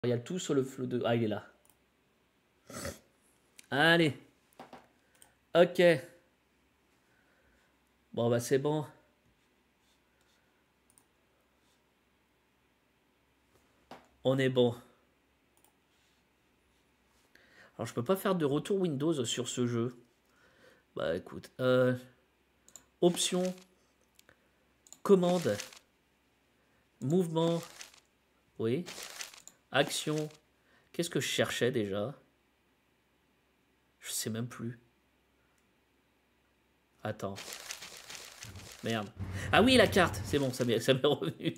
Il y a tout sur le flot de... Ah, il est là. Allez. Ok. Bon, bah c'est bon. On est bon. Alors, je peux pas faire de retour Windows sur ce jeu. Bah, écoute. Options. Commande. Mouvement. Oui. Action. Qu'est-ce que je cherchais déjà? Je sais même plus. Attends. Merde. Ah oui, la carte. C'est bon, ça m'est revenu.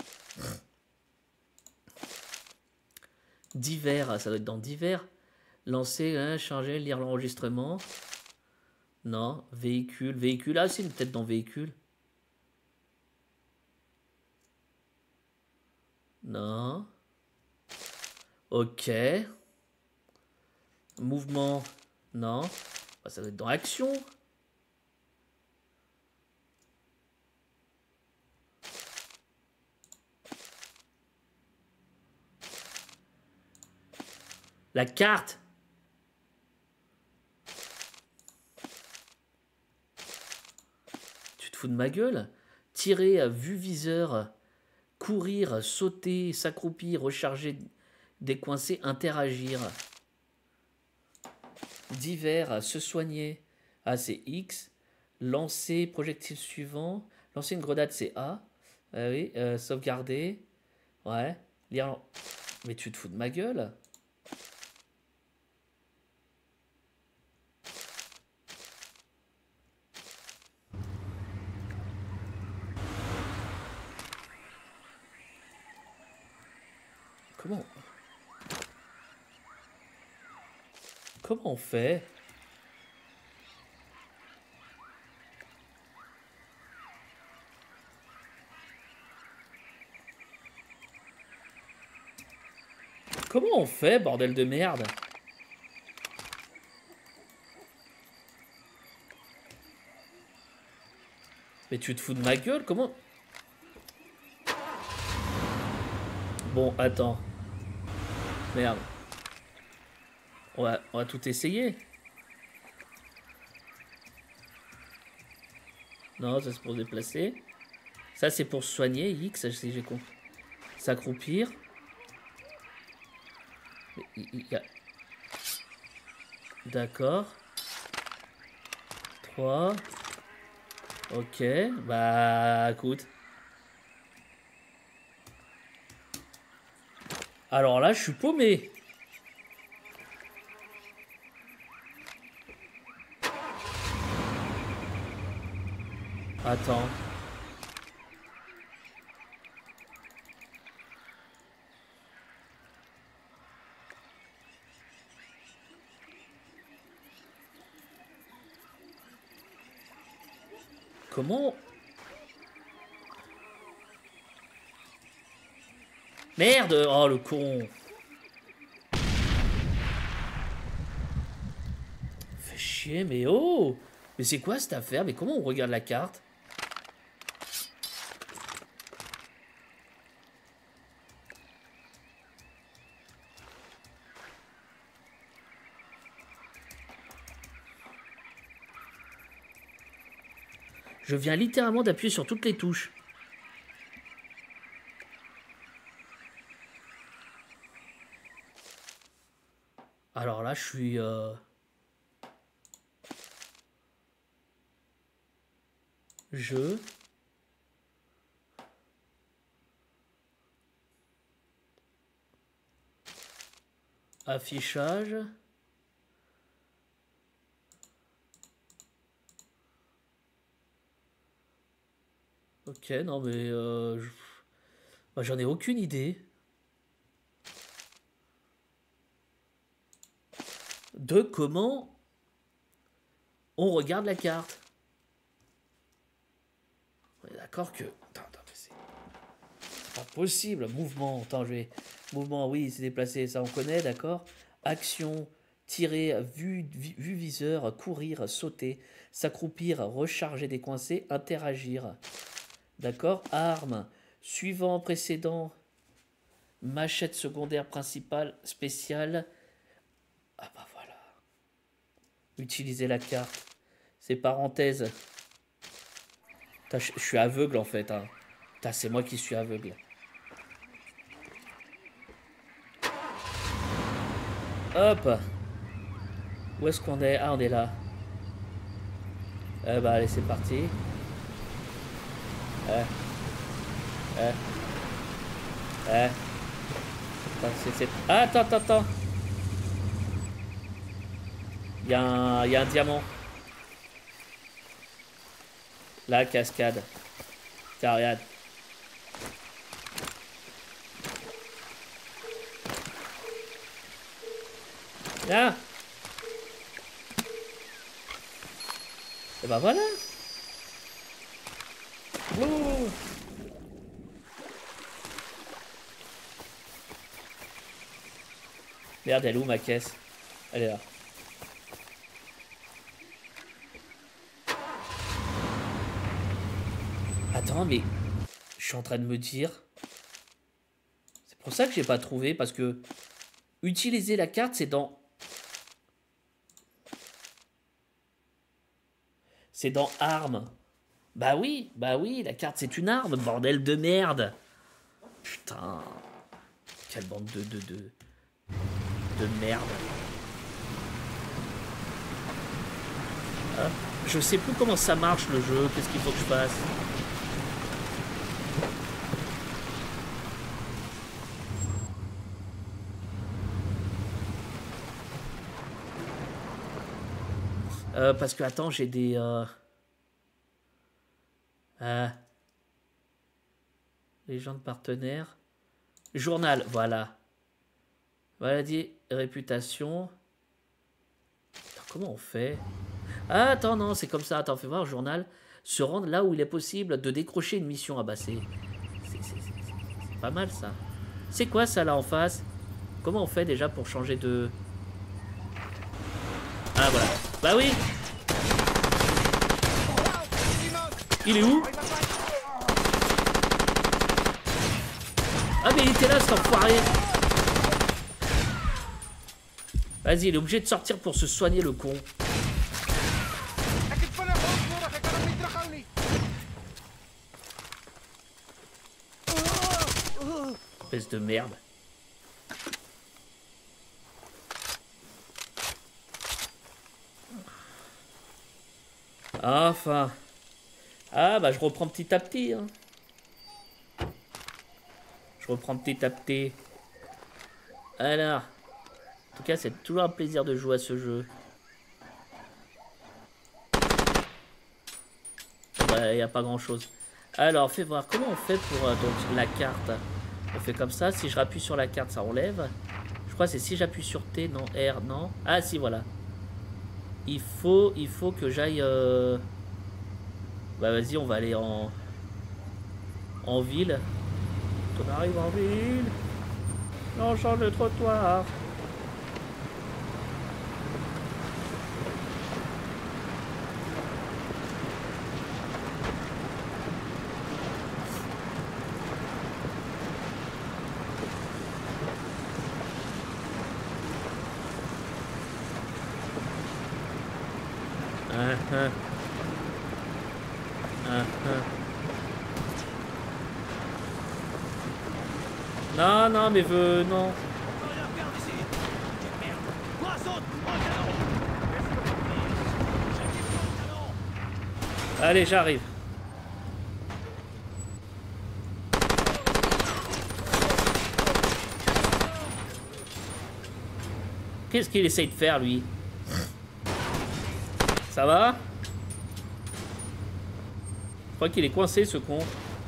Divers. Ça doit être dans divers. Lancer, hein, charger, lire l'enregistrement. Non. Véhicule. Véhicule. Ah, c'est peut-être dans véhicule. Non. Ok. Mouvement. Non. Bah, ça doit être dans action. La carte. Tu te fous de ma gueule? Tirer à vue viseur. Courir, sauter, s'accroupir, recharger, décoincer, interagir. Divers, se soigner. A, c'est X. Lancer, projectile suivant. Lancer une grenade, c'est A. Oui, sauvegarder. Ouais. Lire. Mais tu te fous de ma gueule? Comment? Comment on fait? Comment on fait, bordel de merde? Mais tu te fous de ma gueule? Comment? Bon, attends. Merde. On va tout essayer. Non, ça c'est pour se déplacer. Ça c'est pour se soigner. X, j'ai compris. S'accroupir. D'accord. 3. Ok. Bah, écoute. Alors là, je suis paumé. Attends. Comment? Merde! Oh, le con! Fait chier, mais oh! Mais c'est quoi cette affaire? Mais comment on regarde la carte? Je viens littéralement d'appuyer sur toutes les touches. Alors là, je suis... Je... Affichage... Ok, non mais... bah, j'en ai aucune idée. De comment on regarde la carte. On est d'accord que... Attends, mais c'est pas possible. Mouvement, attends, je vais... Mouvement, oui, c'est déplacé, ça on connaît, d'accord. Action, tirer, vue viseur, courir, sauter, s'accroupir, recharger, décoincer, interagir. D'accord. Arme, suivant, précédent. Machette secondaire principale spéciale. Ah bah voilà. Utiliser la carte. C'est parenthèse. Je suis aveugle en fait. Hein. C'est moi qui suis aveugle. Hop. Où est-ce qu'on est? Ah, on est là. Bah allez, c'est parti. Ah, attends. Il y a un diamant. Là, cascade. Tiens, regarde. Là. Et bah voilà. Ouh. Merde, elle est où ma caisse? Elle est là. Attends, mais je suis en train de me dire... C'est pour ça que j'ai pas trouvé, parce que utiliser la carte, c'est dans... C'est dans armes. Bah oui, la carte c'est une arme, bordel de merde. Putain. Quelle bande de merde. Ah, je sais plus comment ça marche le jeu, qu'est-ce qu'il faut que je fasse? Parce que attends, j'ai des... Légende partenaire. Journal, voilà. Maladie, réputation. Attends, comment on fait? Ah, attends, non, c'est comme ça. Attends, fais voir, journal. Se rendre là où il est possible de décrocher une mission. Ah bah c'est pas mal ça. C'est quoi ça là en face? Comment on fait déjà pour changer de... Ah voilà. Bah oui. Il est où? Ah mais il était là cet enfoiré. Vas-y, il est obligé de sortir pour se soigner le con. Espèce de merde. Enfin. Ah bah je reprends petit à petit. Hein. Je reprends petit à petit. Alors. En tout cas, c'est toujours un plaisir de jouer à ce jeu. Bah, il n'y a pas grand chose. Alors, fais voir comment on fait pour donc, la carte. On fait comme ça. Si je rappuie sur la carte, ça enlève. Je crois que c'est si j'appuie sur T, non, R, non. Ah, si, voilà. Il faut que j'aille... Bah, vas-y, on va aller en ville. On arrive en ville. On change de trottoir. Non, mais non. Allez, j'arrive. Qu'est-ce qu'il essaye de faire, lui? Ça va? Je crois qu'il est coincé, ce con.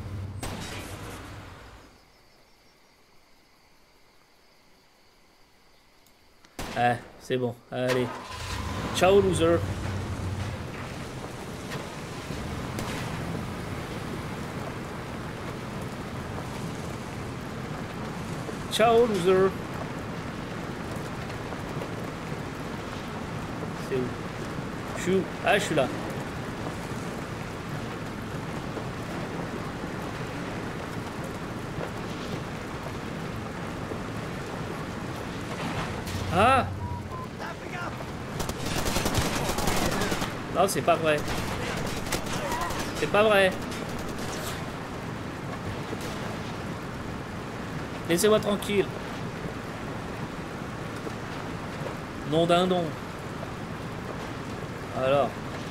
Ah, c'est bon. Allez. Ciao, loser. Ciao, loser. C'est où? Je suis où? Ah, je suis là. Ah! Non, c'est pas vrai. C'est pas vrai. Laissez-moi tranquille. Nom d'un nom. Alors.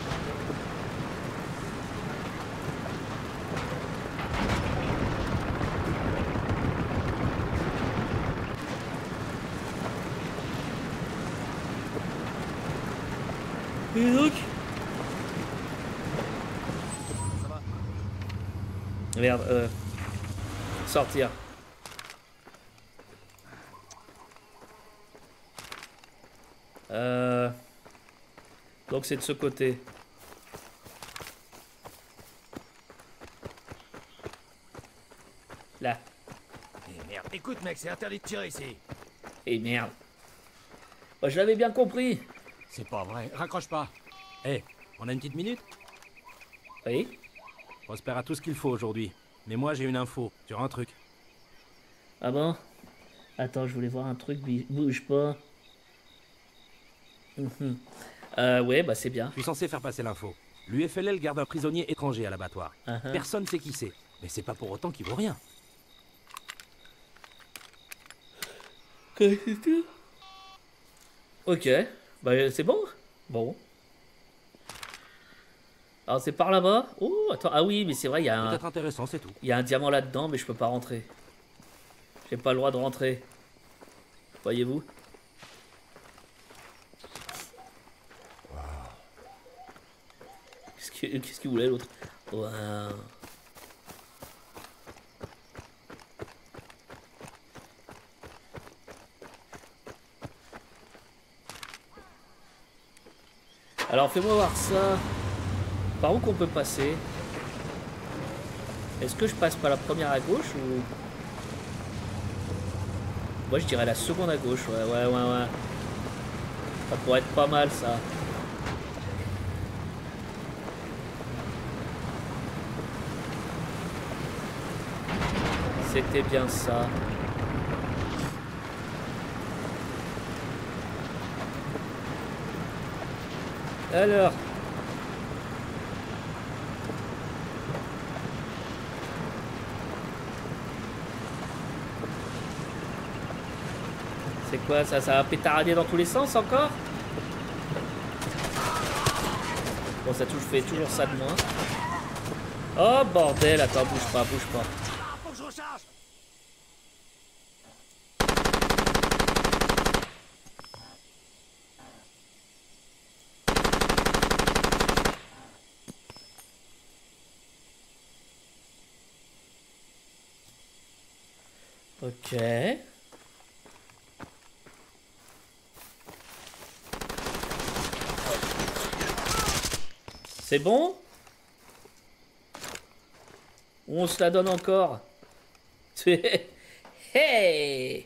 Et donc? Merde, sortir. Donc c'est de ce côté. Là. Eh merde, écoute mec, c'est interdit de tirer ici. Et merde. Moi, je l'avais bien compris. C'est pas vrai, raccroche pas. Eh, on a une petite minute? Oui. Prosper a tout ce qu'il faut aujourd'hui. Mais moi j'ai une info sur un truc. Ah bon? Attends, je voulais voir un truc, bouge pas. Ouais, bah c'est bien. Je suis censé faire passer l'info. L'UFLL garde un prisonnier étranger à l'abattoir. Personne sait qui c'est. Mais c'est pas pour autant qu'il vaut rien. Ok, bah c'est bon. Bon. Alors c'est par là-bas. Oh, attends, ah oui, mais c'est vrai, il y a Peut-être intéressant, c'est tout. il y a un diamant là-dedans, mais je peux pas rentrer. J'ai pas le droit de rentrer. Voyez-vous? Qu'est-ce qu'il voulait l'autre? Wow. Alors fais-moi voir ça. Par où qu'on peut passer? Est-ce que je passe par la première à gauche ou... Moi je dirais la seconde à gauche, ouais. Ça pourrait être pas mal ça. C'était bien ça. Alors. C'est quoi ça? Ça va pétarader dans tous les sens encore? Bon, ça touche, fait toujours ça de moins. Oh bordel, attends, bouge pas. Faut que je recharge. Ok. C'est bon? Ou on se la donne encore? Hey!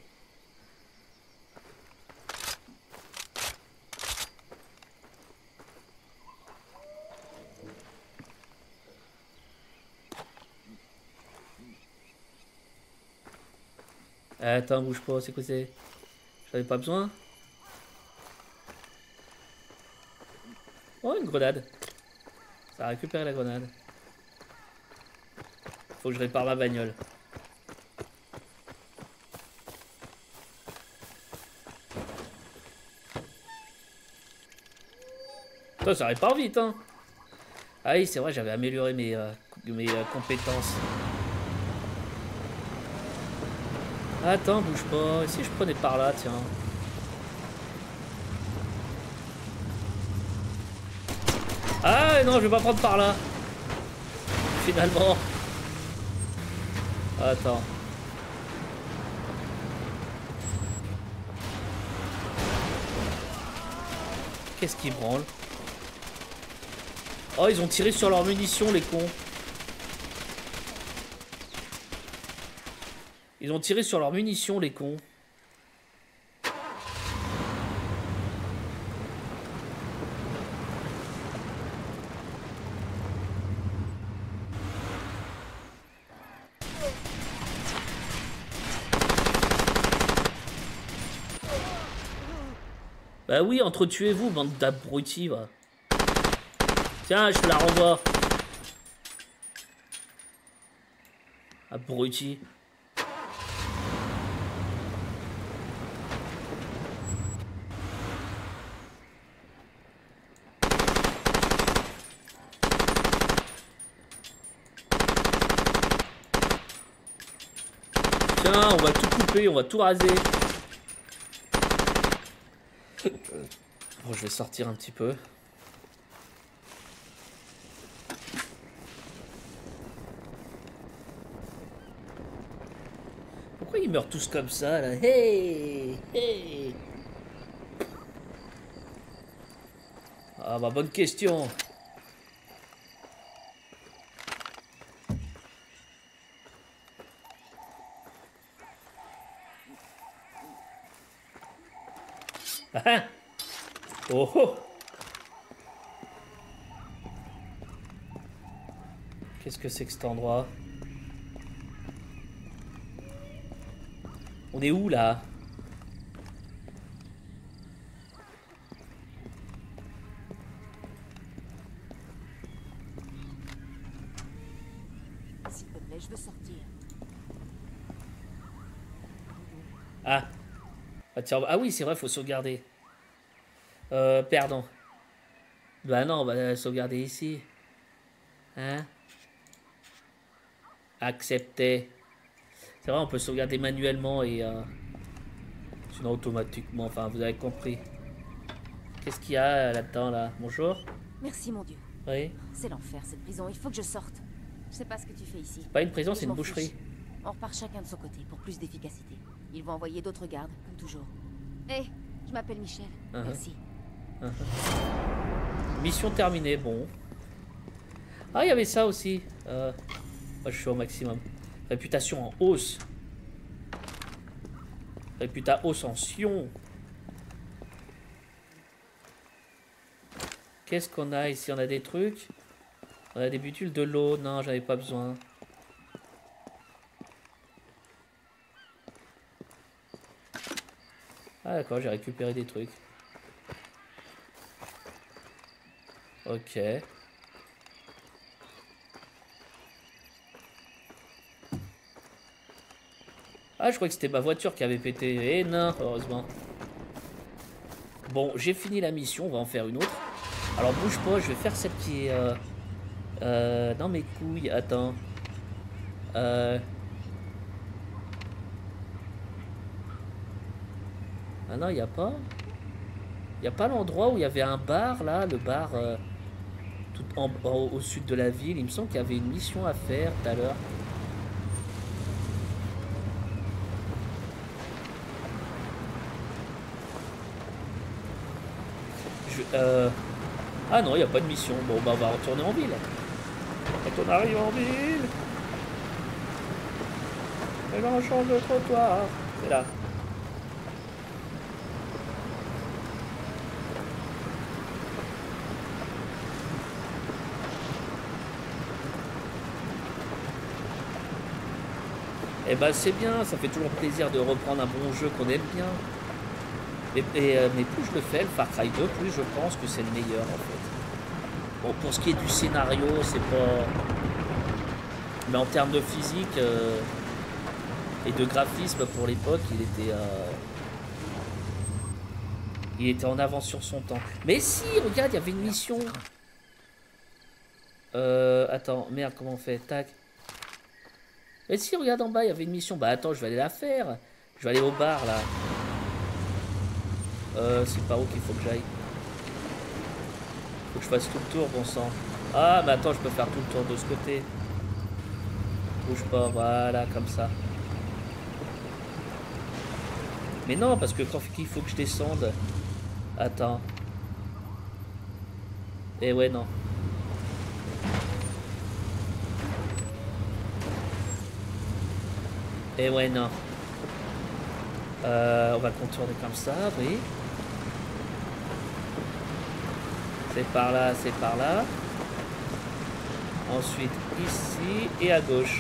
Attends, bouge pas, c'est quoi c'est? J'avais pas besoin? Oh, une grenade. Ça a récupéré la grenade. Faut que je répare ma bagnole. Putain, ça répare vite, hein. Ah oui, c'est vrai, j'avais amélioré mes compétences. Attends, bouge pas. Et si je prenais par là, tiens. Ah non, je vais pas prendre par là. Finalement. Attends. Qu'est-ce qui branle? Oh, ils ont tiré sur leurs munitions, les cons. Ils ont tiré sur leurs munitions, les cons. Bah oui, entretuez-vous, bande d'abrutis, va. Tiens, je te la renvoie. Abruti. Tiens, on va tout couper, on va tout raser. Bon, je vais sortir un petit peu. Pourquoi ils meurent tous comme ça, là? Hey! Hey! Ah bah, bonne question. Ah! Oh oh! Qu'est-ce que c'est que cet endroit? On est où là? S'il te plaît, je veux sortir. Ah. Ah, tiens, ah oui, c'est vrai, faut sauvegarder. Pardon. Bah non, on va sauvegarder ici. Hein? Accepter. C'est vrai, on peut sauvegarder manuellement et sinon automatiquement. Enfin, vous avez compris. Qu'est-ce qu'il y a là-dedans, là? Bonjour? Merci, mon Dieu. Oui? C'est l'enfer, cette prison. Il faut que je sorte. Je sais pas ce que tu fais ici. Pas une prison, Et c'est je une m'en boucherie. fiche. On repart chacun de son côté pour plus d'efficacité. Ils vont envoyer d'autres gardes, comme toujours. Hé, je m'appelle Michel. Merci. Mission terminée, bon. Ah, il y avait ça aussi. Moi, je suis au maximum. Réputation en hausse. Ascension. Qu'est-ce qu'on a ici? On a des trucs. On a des butules, de l'eau. Non, j'en avais pas besoin. Ah d'accord, j'ai récupéré des trucs. Ok. Ah, je crois que c'était ma voiture qui avait pété. Eh non, heureusement. Bon, j'ai fini la mission, on va en faire une autre. Alors bouge pas, je vais faire celle qui est dans mes couilles. Attends. Ah non, il n'y a pas. Il n'y a pas l'endroit où il y avait un bar là, le bar tout au sud de la ville. Il me semble qu'il y avait une mission à faire tout à l'heure. Ah non, il n'y a pas de mission. Bon, bah on va retourner en ville. Quand on arrive en ville, et là on change de trottoir. C'est là. Et bah c'est bien, ça fait toujours plaisir de reprendre un bon jeu qu'on aime bien. Mais plus je le fais, le Far Cry 2, plus je pense que c'est le meilleur en fait. Bon, pour ce qui est du scénario, c'est pas... Mais en termes de physique et de graphisme pour l'époque, il était en avance sur son temps. Mais si, regarde, il y avait une mission. Attends, merde, comment on fait? Tac. Mais si, regarde en bas, il y avait une mission. Bah attends, je vais aller la faire. Je vais aller au bar là. C'est par où qu'il faut que j'aille? Faut que je fasse tout le tour, bon sang. Ah, mais attends, je peux faire tout le tour de ce côté. Bouge pas, voilà, comme ça. Mais non, parce que quand il faut que je descende... Attends. Eh ouais, non. Eh ouais, non. On va contourner comme ça, oui. C'est par là, c'est par là. Ensuite, ici et à gauche.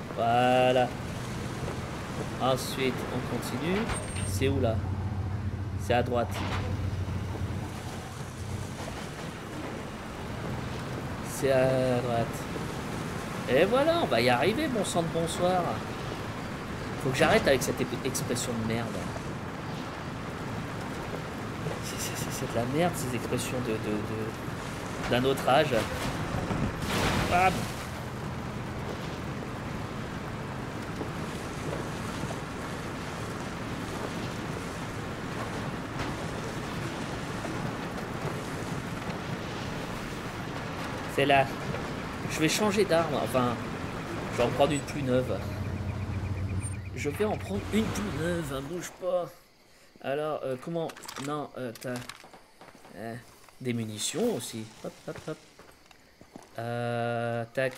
Voilà. Ensuite, on continue. C'est où là? C'est à droite. C'est à droite. Et voilà, on va y arriver, bon sang de bonsoir. Faut que j'arrête avec cette expression de merde. C'est de la merde, ces expressions d'un autre âge. Ah, bon. C'est là. Je vais changer d'arme. Enfin, je vais en prendre une plus neuve. Je vais en prendre une plus neuve. Hein, bouge pas. Alors, comment... Non, t'as... des munitions aussi. Hop, hop, hop. Tac.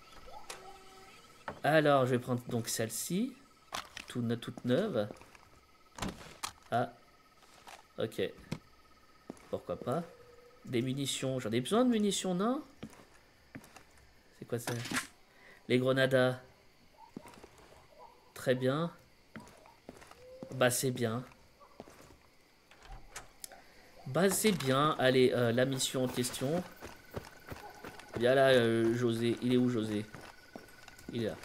Alors, je vais prendre donc celle-ci. Toute neuve. Ah. Ok. Pourquoi pas. Des munitions. J'en ai besoin de munitions, non? C'est quoi ça? Les grenadas. Très bien. Bah, c'est bien. Bah, c'est bien. Allez, la mission en question. Viens là, José. Il est où, José? Il est là.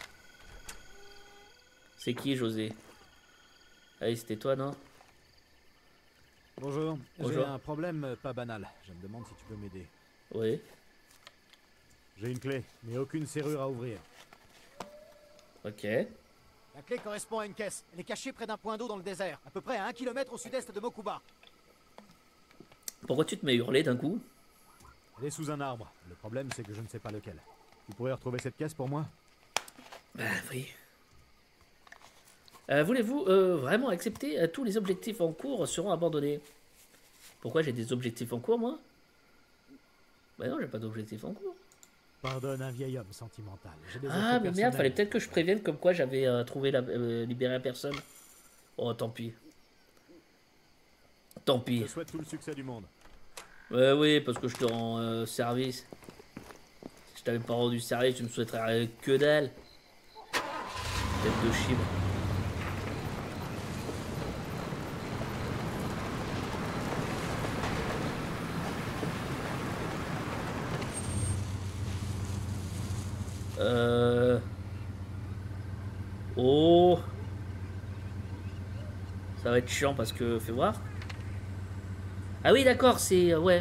C'est qui, José? Allez, c'était toi, non? Bonjour. Bonjour. J'ai un problème pas banal. Je me demande si tu peux m'aider. Oui. J'ai une clé, mais aucune serrure à ouvrir. Ok. La clé correspond à une caisse. Elle est cachée près d'un point d'eau dans le désert, à peu près à 1 km au sud-est de Mokuba. Pourquoi tu te mets hurler d'un coup? Elle est sous un arbre. Le problème, c'est que je ne sais pas lequel. Tu pourrais retrouver cette caisse pour moi? Oui. Voulez-vous vraiment accepter tous les objectifs en cours seront abandonnés? Pourquoi j'ai des objectifs en cours, moi? Bah non, j'ai pas d'objectifs en cours. Pardonne un vieil homme sentimental. Ah, mais merde, fallait peut-être que je prévienne comme quoi j'avais trouvé libéré la personne. Oh, tant pis. Tant pis. Je te souhaite tout le succès du monde. Oui, parce que je te rends service. Si je t'avais pas rendu service, tu me souhaiterais que dalle. Tête de chibre. Oh. Ça va être chiant parce que... Fais voir. Ah oui, d'accord, c'est... Ouais.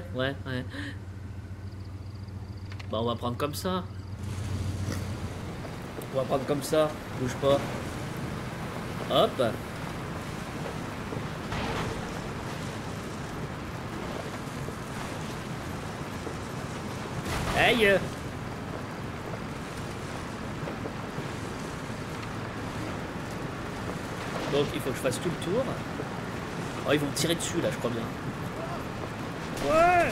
Bah, on va prendre comme ça. On va prendre comme ça. Bouge pas. Hop. Aïe. Donc il faut que je fasse tout le tour. Oh, ils vont me tirer dessus là, je crois bien. Ouais.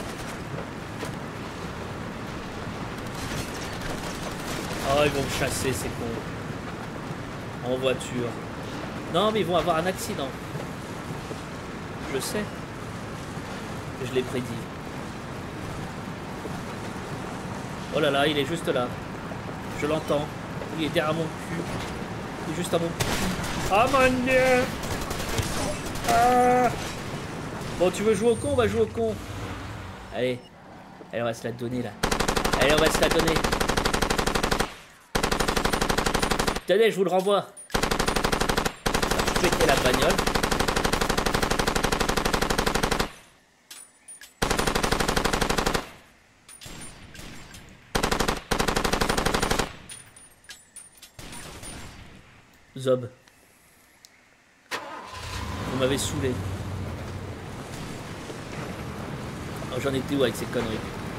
Oh, ils vont me chasser, c'est con. En voiture. Non, mais ils vont avoir un accident. Je sais. Je l'ai prédit. Oh là là, il est juste là. Je l'entends. Il est derrière mon cul. Il est juste à mon cul. Ah mon dieu. Ah. Bon, tu veux jouer au con? On va jouer au con. Allez. Allez, on va se la donner là. Allez, on va se la donner. Tenez, je vous le renvoie. Péter la bagnole. Zob. Vous m'avez saoulé. Oh, j'en étais où avec ces conneries?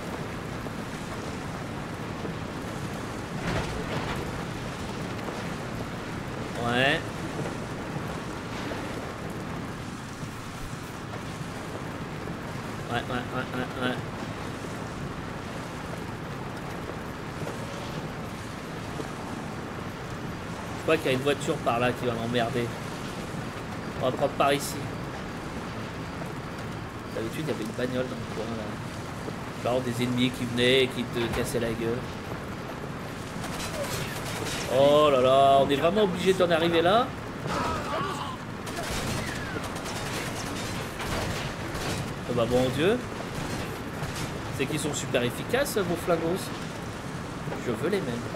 Ouais. Ouais. Je crois qu'il y a une voiture par là qui va m'emmerder. On va prendre par ici. D'habitude, il y avait une bagnole dans le coin là. Genre des ennemis qui venaient et qui te cassaient la gueule. Oh là là, on est vraiment obligé d'en arriver là. bah bon Dieu. C'est qu'ils sont super efficaces vos flagos. Je veux les mêmes.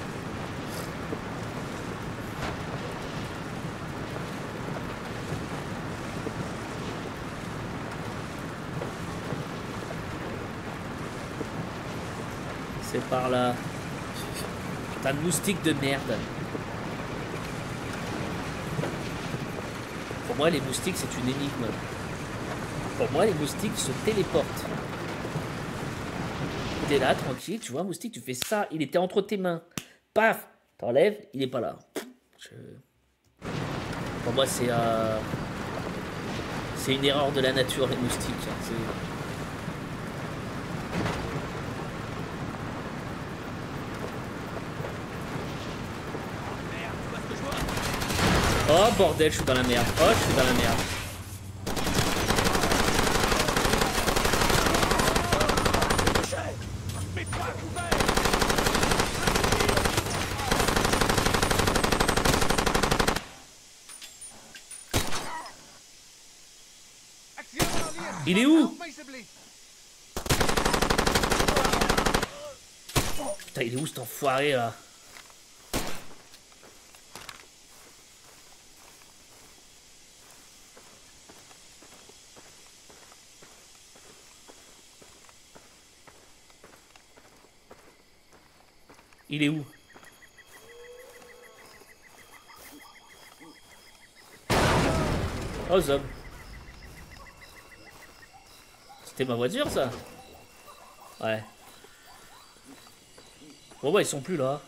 C'est par là. Putain de moustique de merde. Pour moi les moustiques c'est une énigme. Pour moi les moustiques se téléportent. T'es là tranquille, tu vois un moustique, tu fais ça, il était entre tes mains. Paf, t'enlèves, il est pas là. Pour moi c'est une erreur de la nature les moustiques. Oh bordel, je suis dans la merde. Oh, je suis dans la merde. Il est où? Putain, il est où cet enfoiré là? Il est où? Oh Zob. C'était ma voiture ça? Ouais. Bon bah ils sont plus là.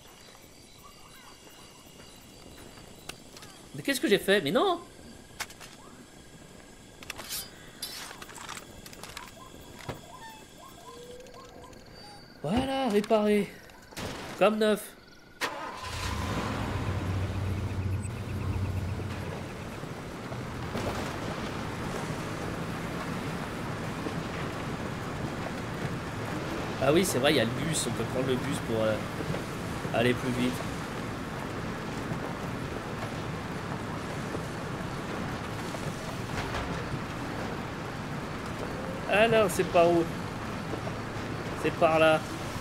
Mais qu'est-ce que j'ai fait? Mais non! Voilà, réparé. Comme neuf. Ah oui, c'est vrai, il y a le bus. On peut prendre le bus pour aller plus vite. Alors, c'est par où? C'est par là.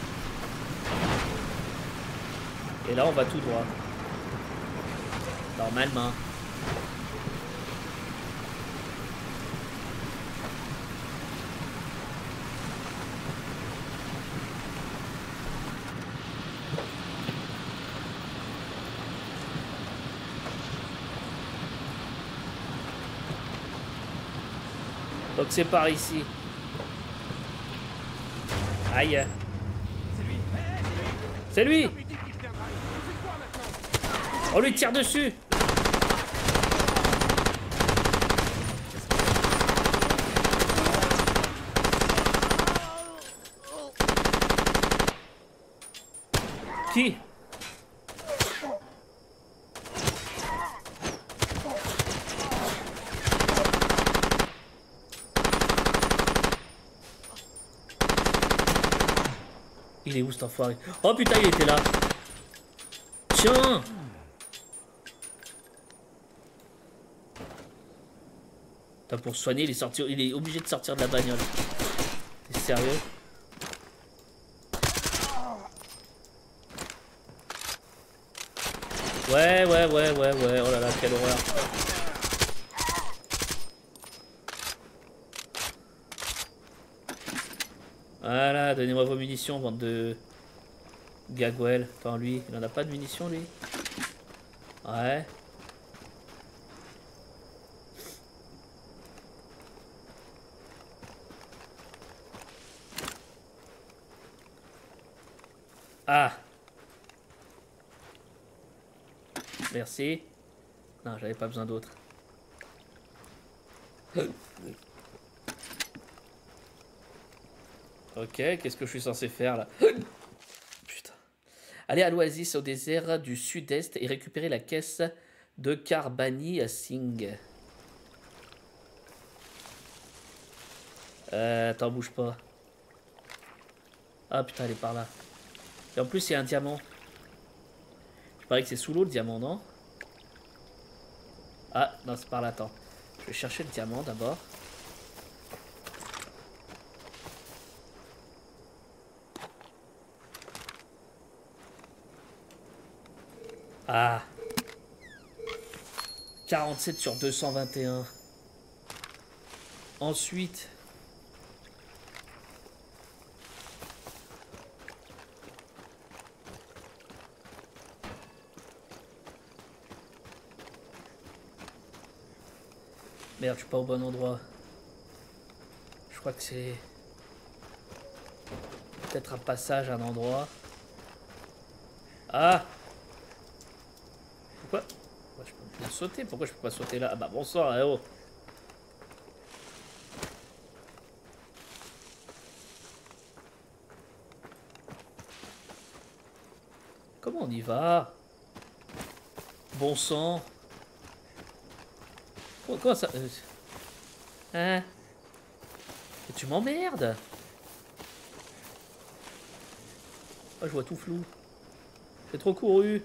Et là, on va tout droit. Normalement. Donc c'est par ici. Aïe. C'est lui. On lui tire dessus. Qui? Il est où cet enfoiré? Oh putain, il était là. Tiens. Putain, pour se soigner, il est obligé de sortir de la bagnole. T'es sérieux? Ouais. Oh là là, quelle horreur. Voilà, donnez-moi vos munitions, bande de gagouel. Attends, lui, il en a pas de munitions, lui? Ouais. Ah. Merci. Non, j'avais pas besoin d'autre. Ok, qu'est-ce que je suis censé faire là? Putain. Aller à l'oasis au désert du sud-est et récupérer la caisse de Carbani à Singh. Attends, bouge pas. Ah putain, elle est par là. Et en plus, il y a un diamant. Je parie que c'est sous l'eau le diamant, non? Ah, non, c'est par là, attends. Je vais chercher le diamant d'abord. Ah. 47 sur 221. Ensuite... Merde, je suis pas au bon endroit. Je crois que c'est... peut-être un passage à un endroit. Ah! Pourquoi? Pourquoi je peux bien sauter? Pourquoi je peux pas sauter là? Ah bah bonsoir, eh oh! Comment on y va? Bon sang! Quoi ça? Hein? Et tu m'emmerdes? Oh, je vois tout flou. J'ai trop couru.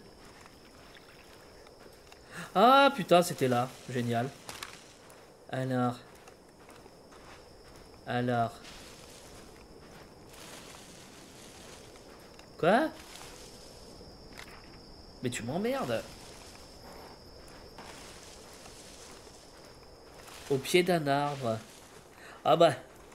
Ah putain, c'était là. Génial. Alors. Quoi? Mais tu m'emmerdes. Au pied d'un arbre. Ah bah.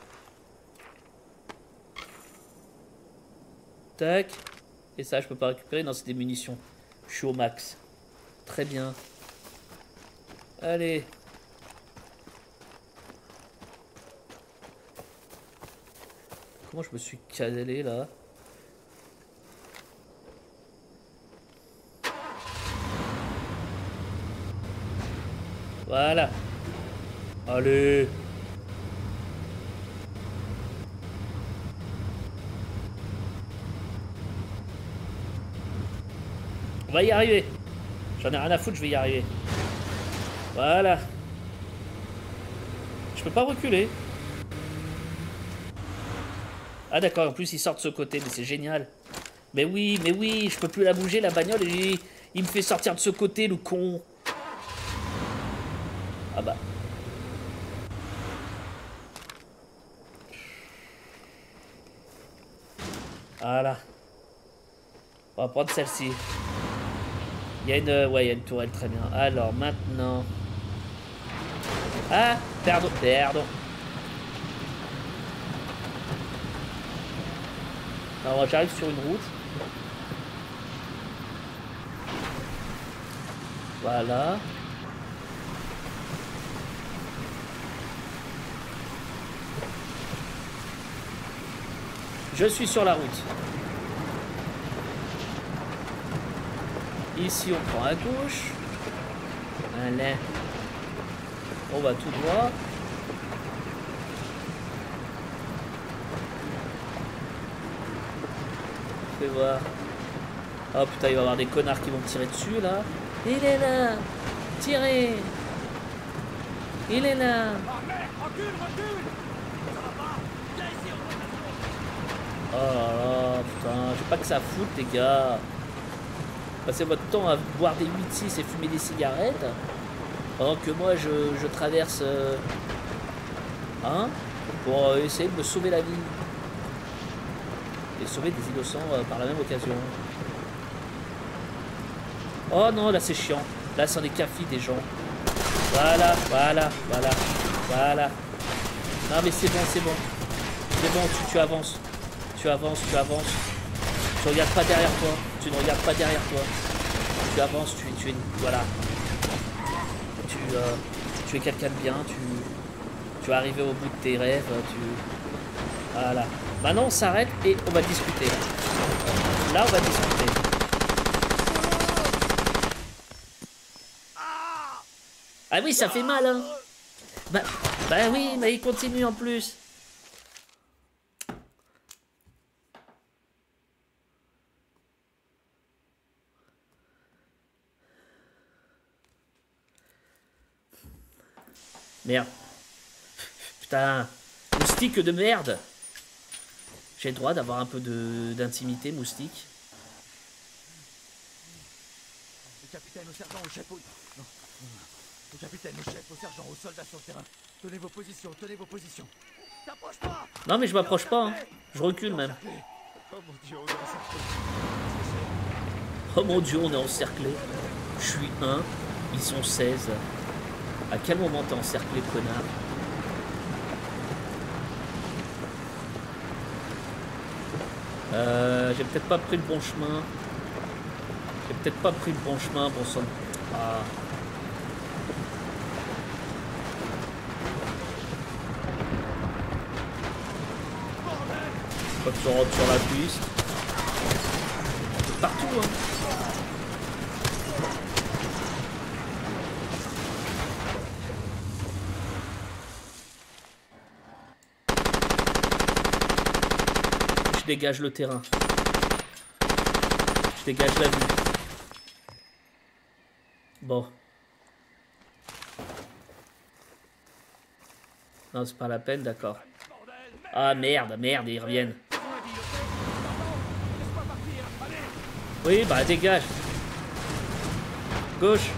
Tac. Et ça, je peux pas récupérer. Non, c'est des munitions. Je suis au max. Très bien. Allez. Comment je me suis calé là? Voilà. Allez. On va y arriver. J'en ai rien à foutre, je vais y arriver. Voilà. Je peux pas reculer. Ah d'accord, en plus il sort de ce côté, mais c'est génial. Mais oui, je peux plus la bouger la bagnole et il me fait sortir de ce côté, le con. Ah bah. Voilà. On va prendre celle-ci. Il y a une... ouais, il y a une tourelle, très bien. Alors, maintenant... Ah, pardon. Alors, j'arrive sur une route. Voilà. Je suis sur la route. Ici, on prend à gauche. Allez. On va tout droit. Fais voir. Oh putain, il va y avoir des connards qui vont me tirer dessus là. Il est là. Tirez. Il est là. Oh là là, putain, j'ai pas que ça à foutre les gars. Passez votre temps à boire des 8-6 et fumer des cigarettes. Pendant que moi je traverse pour essayer de me sauver la vie. Et sauver des innocents par la même occasion. Oh non, là c'est chiant. Là c'en est café des gens. Voilà. Non mais c'est bon. C'est bon, tu avances. Tu avances. Tu regardes pas derrière toi. Tu ne regardes pas derrière toi. Tu avances, tu es... Voilà. Tu es quelqu'un de bien, tu es arrivé au bout de tes rêves, Voilà. Maintenant on s'arrête et on va discuter. Là on va discuter. Ah oui, ça fait mal, hein. Bah oui, mais il continue en plus. Merde. Putain. Moustique de merde. J'ai le droit d'avoir un peu d'intimité, moustique. Le capitaine, au sergent, au chef, Non. Le capitaine, au chef, au sergent, aux soldats sur le terrain. Tenez vos positions. T'approches pas. Non mais je m'approche pas, hein. Je recule même. Oh mon Dieu, on doit Oh mon dieu, on est encerclé. Je suis 1, ils sont 16. À quel moment t'es encerclé, connard? J'ai peut-être pas pris le bon chemin. J'ai peut-être pas pris le bon chemin, bon sang. Ah. Faut que tu rentres sur la piste. Partout, hein. Je dégage le terrain. Je dégage la vue. Bon. Non, c'est pas la peine, d'accord. Ah merde, merde, ils reviennent. Oui, bah dégage. Gauche.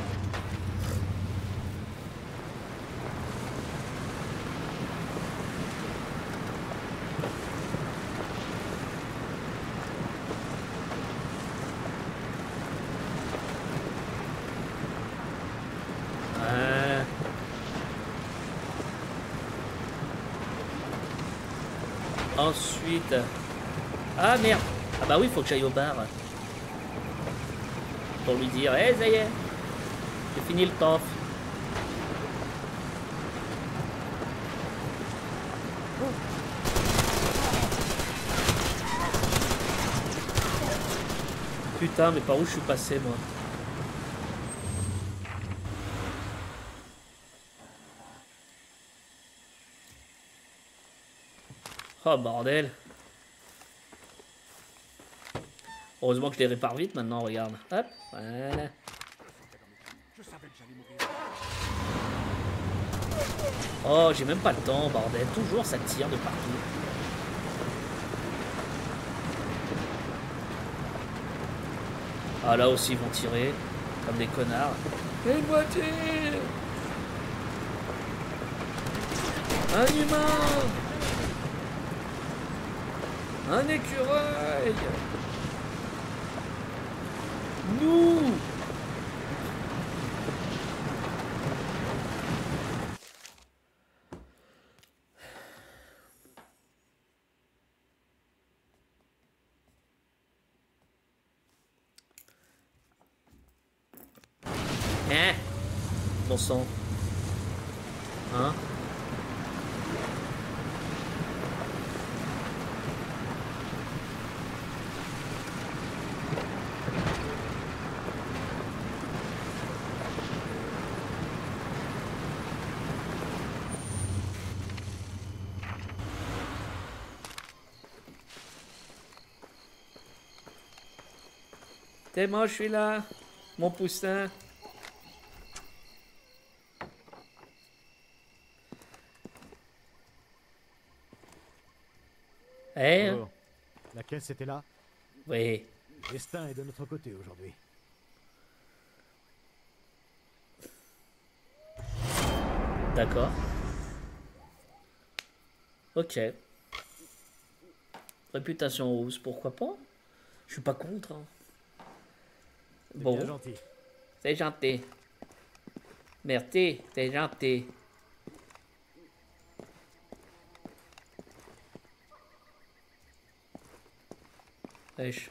Ensuite... Ah merde. Ah bah oui, faut que j'aille au bar. Pour lui dire, hé, ça y est. J'ai fini le taf. Putain, mais par où je suis passé, moi? Oh, bordel. Heureusement que je les répare vite maintenant, regarde. Hop, voilà. Oh, j'ai même pas le temps, bordel. Toujours, ça tire de partout. Ah, là aussi, ils vont tirer. Comme des connards. Une voiture! Un humain! Un écureuil! Nous! Hein? Bon sang. Hein? T'es moi, je suis là, mon poussin. Eh? Oh, la caisse était là? Oui. Le destin est de notre côté aujourd'hui. D'accord. Ok. Réputation rose, pourquoi pas? Je suis pas contre. Hein. Bon. Bien gentil. C'est gentil. Merci, c'est gentil. Wesh.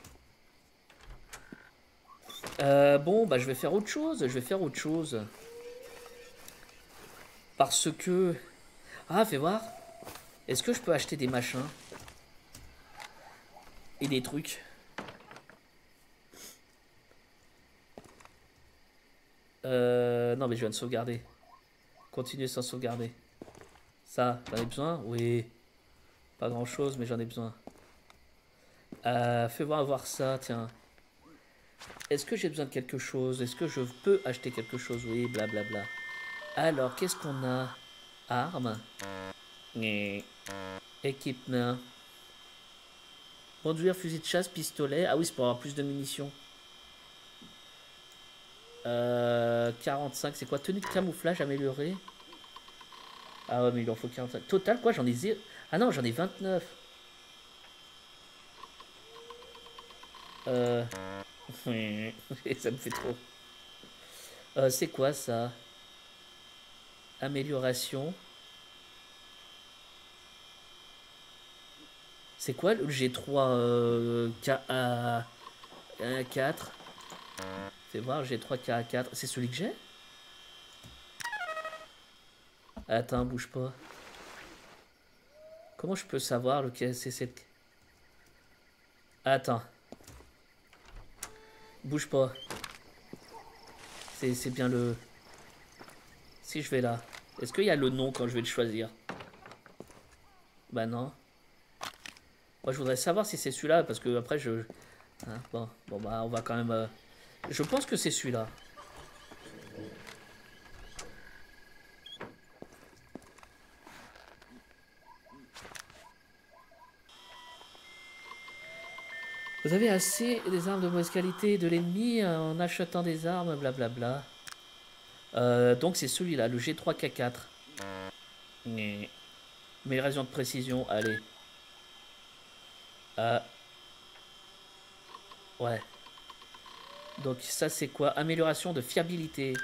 Bon, bah je vais faire autre chose. Je vais faire autre chose. Parce que... Ah, fais voir. Est-ce que je peux acheter des machins? Et des trucs? Non, mais je viens de sauvegarder. Continuer sans sauvegarder. Ça, j'en ai besoin? Oui. Pas grand chose, mais j'en ai besoin. Fais voir ça, tiens. Est-ce que j'ai besoin de quelque chose? Est-ce que je peux acheter quelque chose? Oui, blablabla. Alors, qu'est-ce qu'on a? Armes. Équipement. Conduire, fusil de chasse, pistolet. Ah oui, c'est pour avoir plus de munitions. 45, c'est quoi? Tenue de camouflage améliorée. Ah ouais, mais il en faut 45. Total, quoi? J'en ai 0. Ah non, j'en ai 29. Et ça me fait trop. C'est quoi ça? Amélioration. C'est quoi le G3 KA4? Fais voir, G3 KA4. C'est celui que j'ai? Attends, bouge pas. Comment je peux savoir lequel c'est cette... Attends. Bouge pas. C'est bien le... Si je vais là. Est-ce qu'il y a le nom quand je vais le choisir? Bah non. Moi je voudrais savoir si c'est celui-là parce que après je... Hein, bon bah on va quand même... Je pense que c'est celui-là. Vous avez assez des armes de mauvaise qualité de l'ennemi en achetant des armes, blablabla. Donc c'est celui-là, le G3K4. Amélioration de précision, allez. Ouais. Donc ça c'est quoi? Amélioration de fiabilité.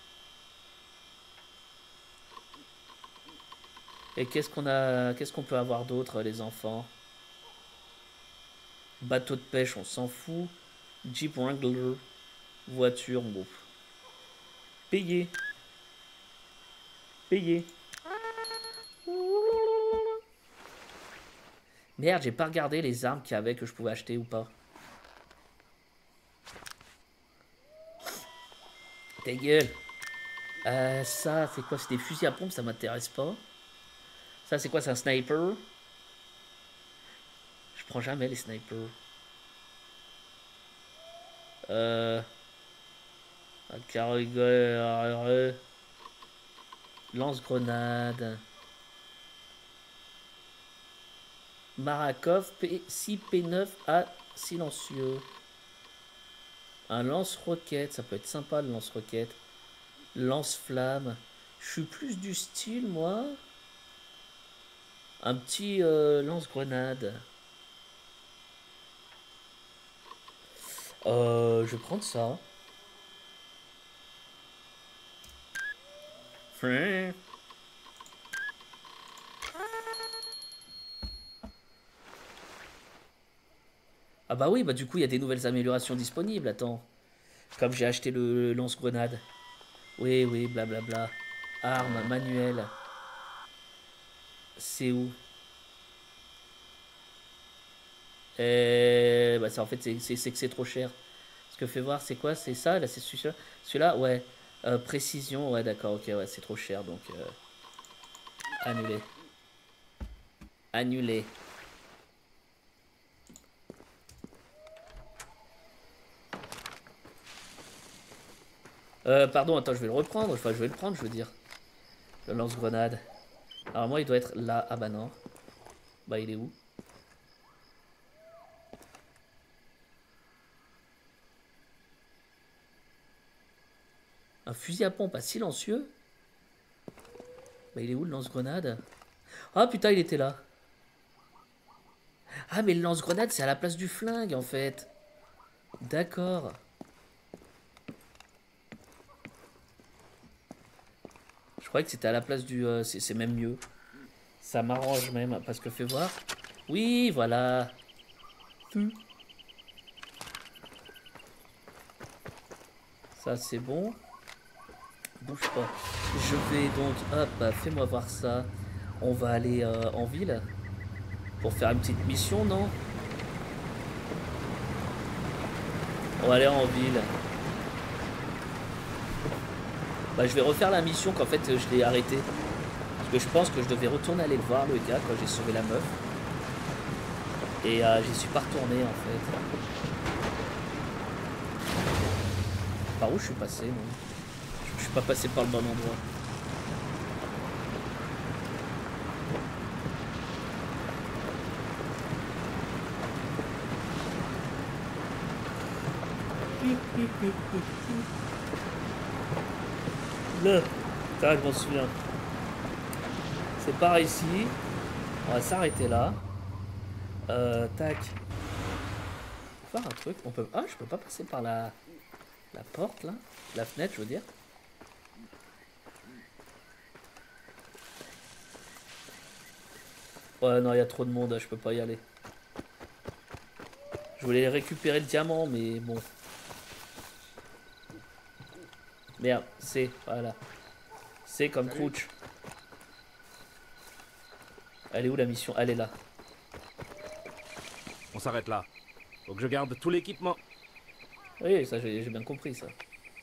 Et qu'est-ce qu'on peut avoir d'autre, les enfants? Bateau de pêche, on s'en fout. Jeep Wrangler. Voiture, bon. Payer. Payer. Merde, j'ai pas regardé les armes qu'il y avait que je pouvais acheter ou pas. Ta gueule. Ça, c'est quoi? C'est des fusils à pompe, ça m'intéresse pas. Ça, c'est quoi? C'est un sniper. Je prends jamais les snipers. Lance-grenade. Marakov P6 P9A silencieux. Un lance-roquette, ça peut être sympa le lance-roquette. Lance-flamme. Je suis plus du style, moi. Un petit lance-grenade. Je vais prendre ça. Ah bah oui, bah du coup il y a des nouvelles améliorations disponibles, attends. Comme j'ai acheté le lance-grenade. Oui, oui, blablabla. Arme, manuel. C'est où? Bah ça en fait c'est que c'est trop cher. Ce que fait voir c'est quoi? C'est ça, là c'est celui-là. Celui-là, ouais. Précision, ouais d'accord, ok, ouais, c'est trop cher donc annulé. Annulé. Pardon, attends, je vais le reprendre. Enfin, je vais le prendre, je veux dire. Le lance-grenade. Alors, moi, il doit être là. Ah bah non. Bah, il est où? Un fusil à pompe à silencieux? Bah, il est où le lance-grenade? Ah putain, il était là. Ah, mais le lance-grenade, c'est à la place du flingue, en fait. D'accord. Je croyais que c'était à la place du... c'est même mieux. Ça m'arrange même, parce que fais voir. Oui, voilà. Ça, c'est bon. Bouge pas. Je vais donc... Hop, fais-moi voir ça. On va aller en ville. Pour faire une petite mission, non? On va aller en ville. Bah, je vais refaire la mission qu'en fait je l'ai arrêté. Parce que je pense que je devais retourner aller le voir, le gars, quand j'ai sauvé la meuf. Et j'y suis pas retourné en fait. Par où je suis passé, moi? Je suis pas passé par le bon endroit. Là, je m'en souviens. C'est par ici. On va s'arrêter là. Tac. voir un truc. On peut... Ah, je peux pas passer par la porte là. La fenêtre, je veux dire. Ouais, non, il y a trop de monde, je peux pas y aller. Je voulais récupérer le diamant, mais bon. Merde, c'est, voilà. C'est comme Crouch. Elle est où la mission? Elle est là. On s'arrête là. Faut que je garde tout l'équipement. Oui, ça j'ai bien compris ça.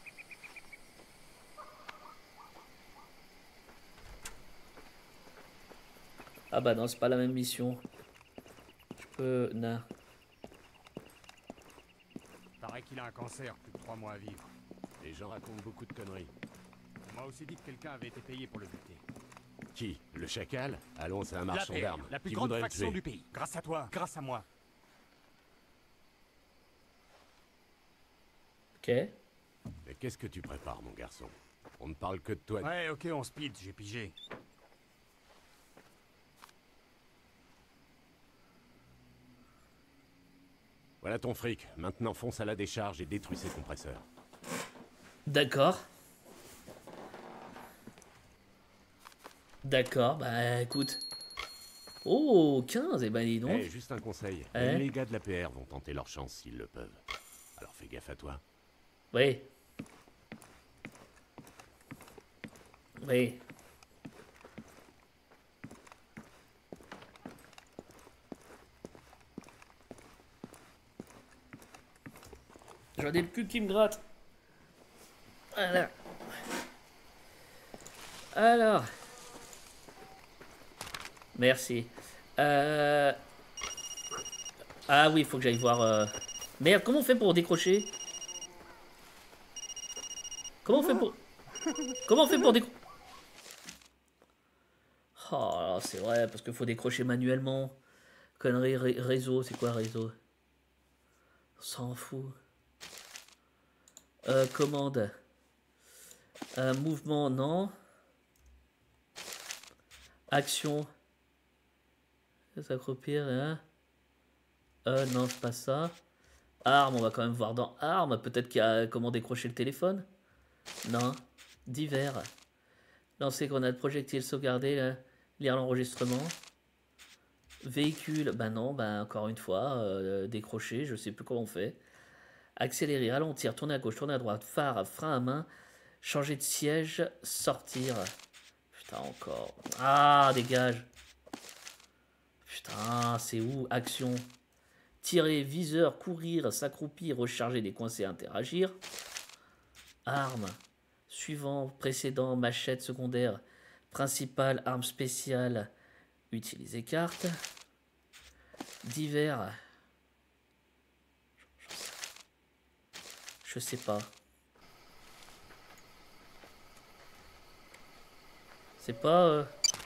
Ah bah non, c'est pas la même mission. Je peux... Non. Paraît qu'il a un cancer, plus de 3 mois à vivre. Les gens racontent beaucoup de conneries. On m'a aussi dit que quelqu'un avait été payé pour le buter. Qui? Le chacal? Allons, c'est un marchand La d'armes. la plus Qui grande voudrait le faction tuer? du pays. Grâce à toi, grâce à moi. Ok. Mais qu'est-ce que tu prépares, mon garçon? On ne parle que de toi. Ouais, ok, on speed, j'ai pigé. Voilà ton fric. Maintenant, fonce à la décharge et détruis ces compresseurs. D'accord. D'accord, bah écoute. Oh, 15, et ben dis donc. Eh, juste un conseil. Même les gars de la PR vont tenter leur chance s'ils le peuvent. Alors fais gaffe à toi. Oui. Oui. J'en ai le cul qui me gratte. Voilà. Alors. Merci. Ah oui, il faut que j'aille voir... Merde, comment on fait pour décrocher? Comment on fait pour... Comment on fait pour décrocher? Oh, c'est vrai, parce qu'il faut décrocher manuellement. Connerie, réseau, c'est quoi réseau? On s'en fout. Commande. Mouvement, non. Action. S'accroupir, hein. Non, c'est pas ça. Arme, on va quand même voir dans arme. Peut-être qu'il y a comment décrocher le téléphone. Non. Divers. Lancer grenade, projectile, sauvegarder, là. Lire l'enregistrement. Véhicule, bah non, bah encore une fois, décrocher, je sais plus comment on fait. Accélérer, ralentir, tourner à gauche, tourner à droite, phare, frein à main, changer de siège, sortir. Putain, encore. Ah, dégage. Putain, c'est où? Action. Tirer, viseur, courir, s'accroupir, recharger, décoincer, interagir. Arme. Suivant, précédent, machette secondaire, principale, arme spéciale, utiliser carte. Divers. Je sais pas. C'est pas...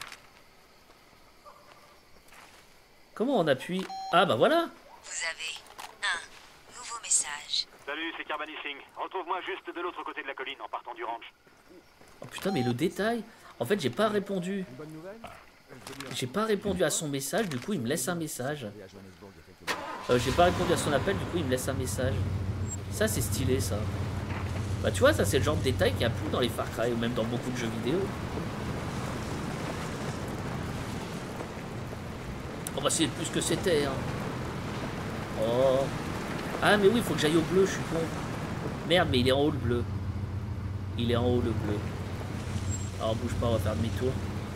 Comment on appuie? Ah bah voilà. Vous avez un nouveau message. Salut, c'est Carbani Singh. Retrouve-moi juste de l'autre côté de la colline en partant du ranch. Oh putain, mais le détail. En fait, j'ai pas répondu. J'ai pas répondu à son message, du coup il me laisse un message. J'ai pas répondu à son appel, du coup il me laisse un message. Ça c'est stylé ça. Bah tu vois, ça c'est le genre de détail qu'il n'y a plus dans les Far Cry ou même dans beaucoup de jeux vidéo. Oh bah c'est plus que c'était hein. Oh. Ah mais oui, il faut que j'aille au bleu, je suis con. Merde, mais il est en haut le bleu. Il est en haut le bleu. Alors bouge pas, on va faire demi-tour.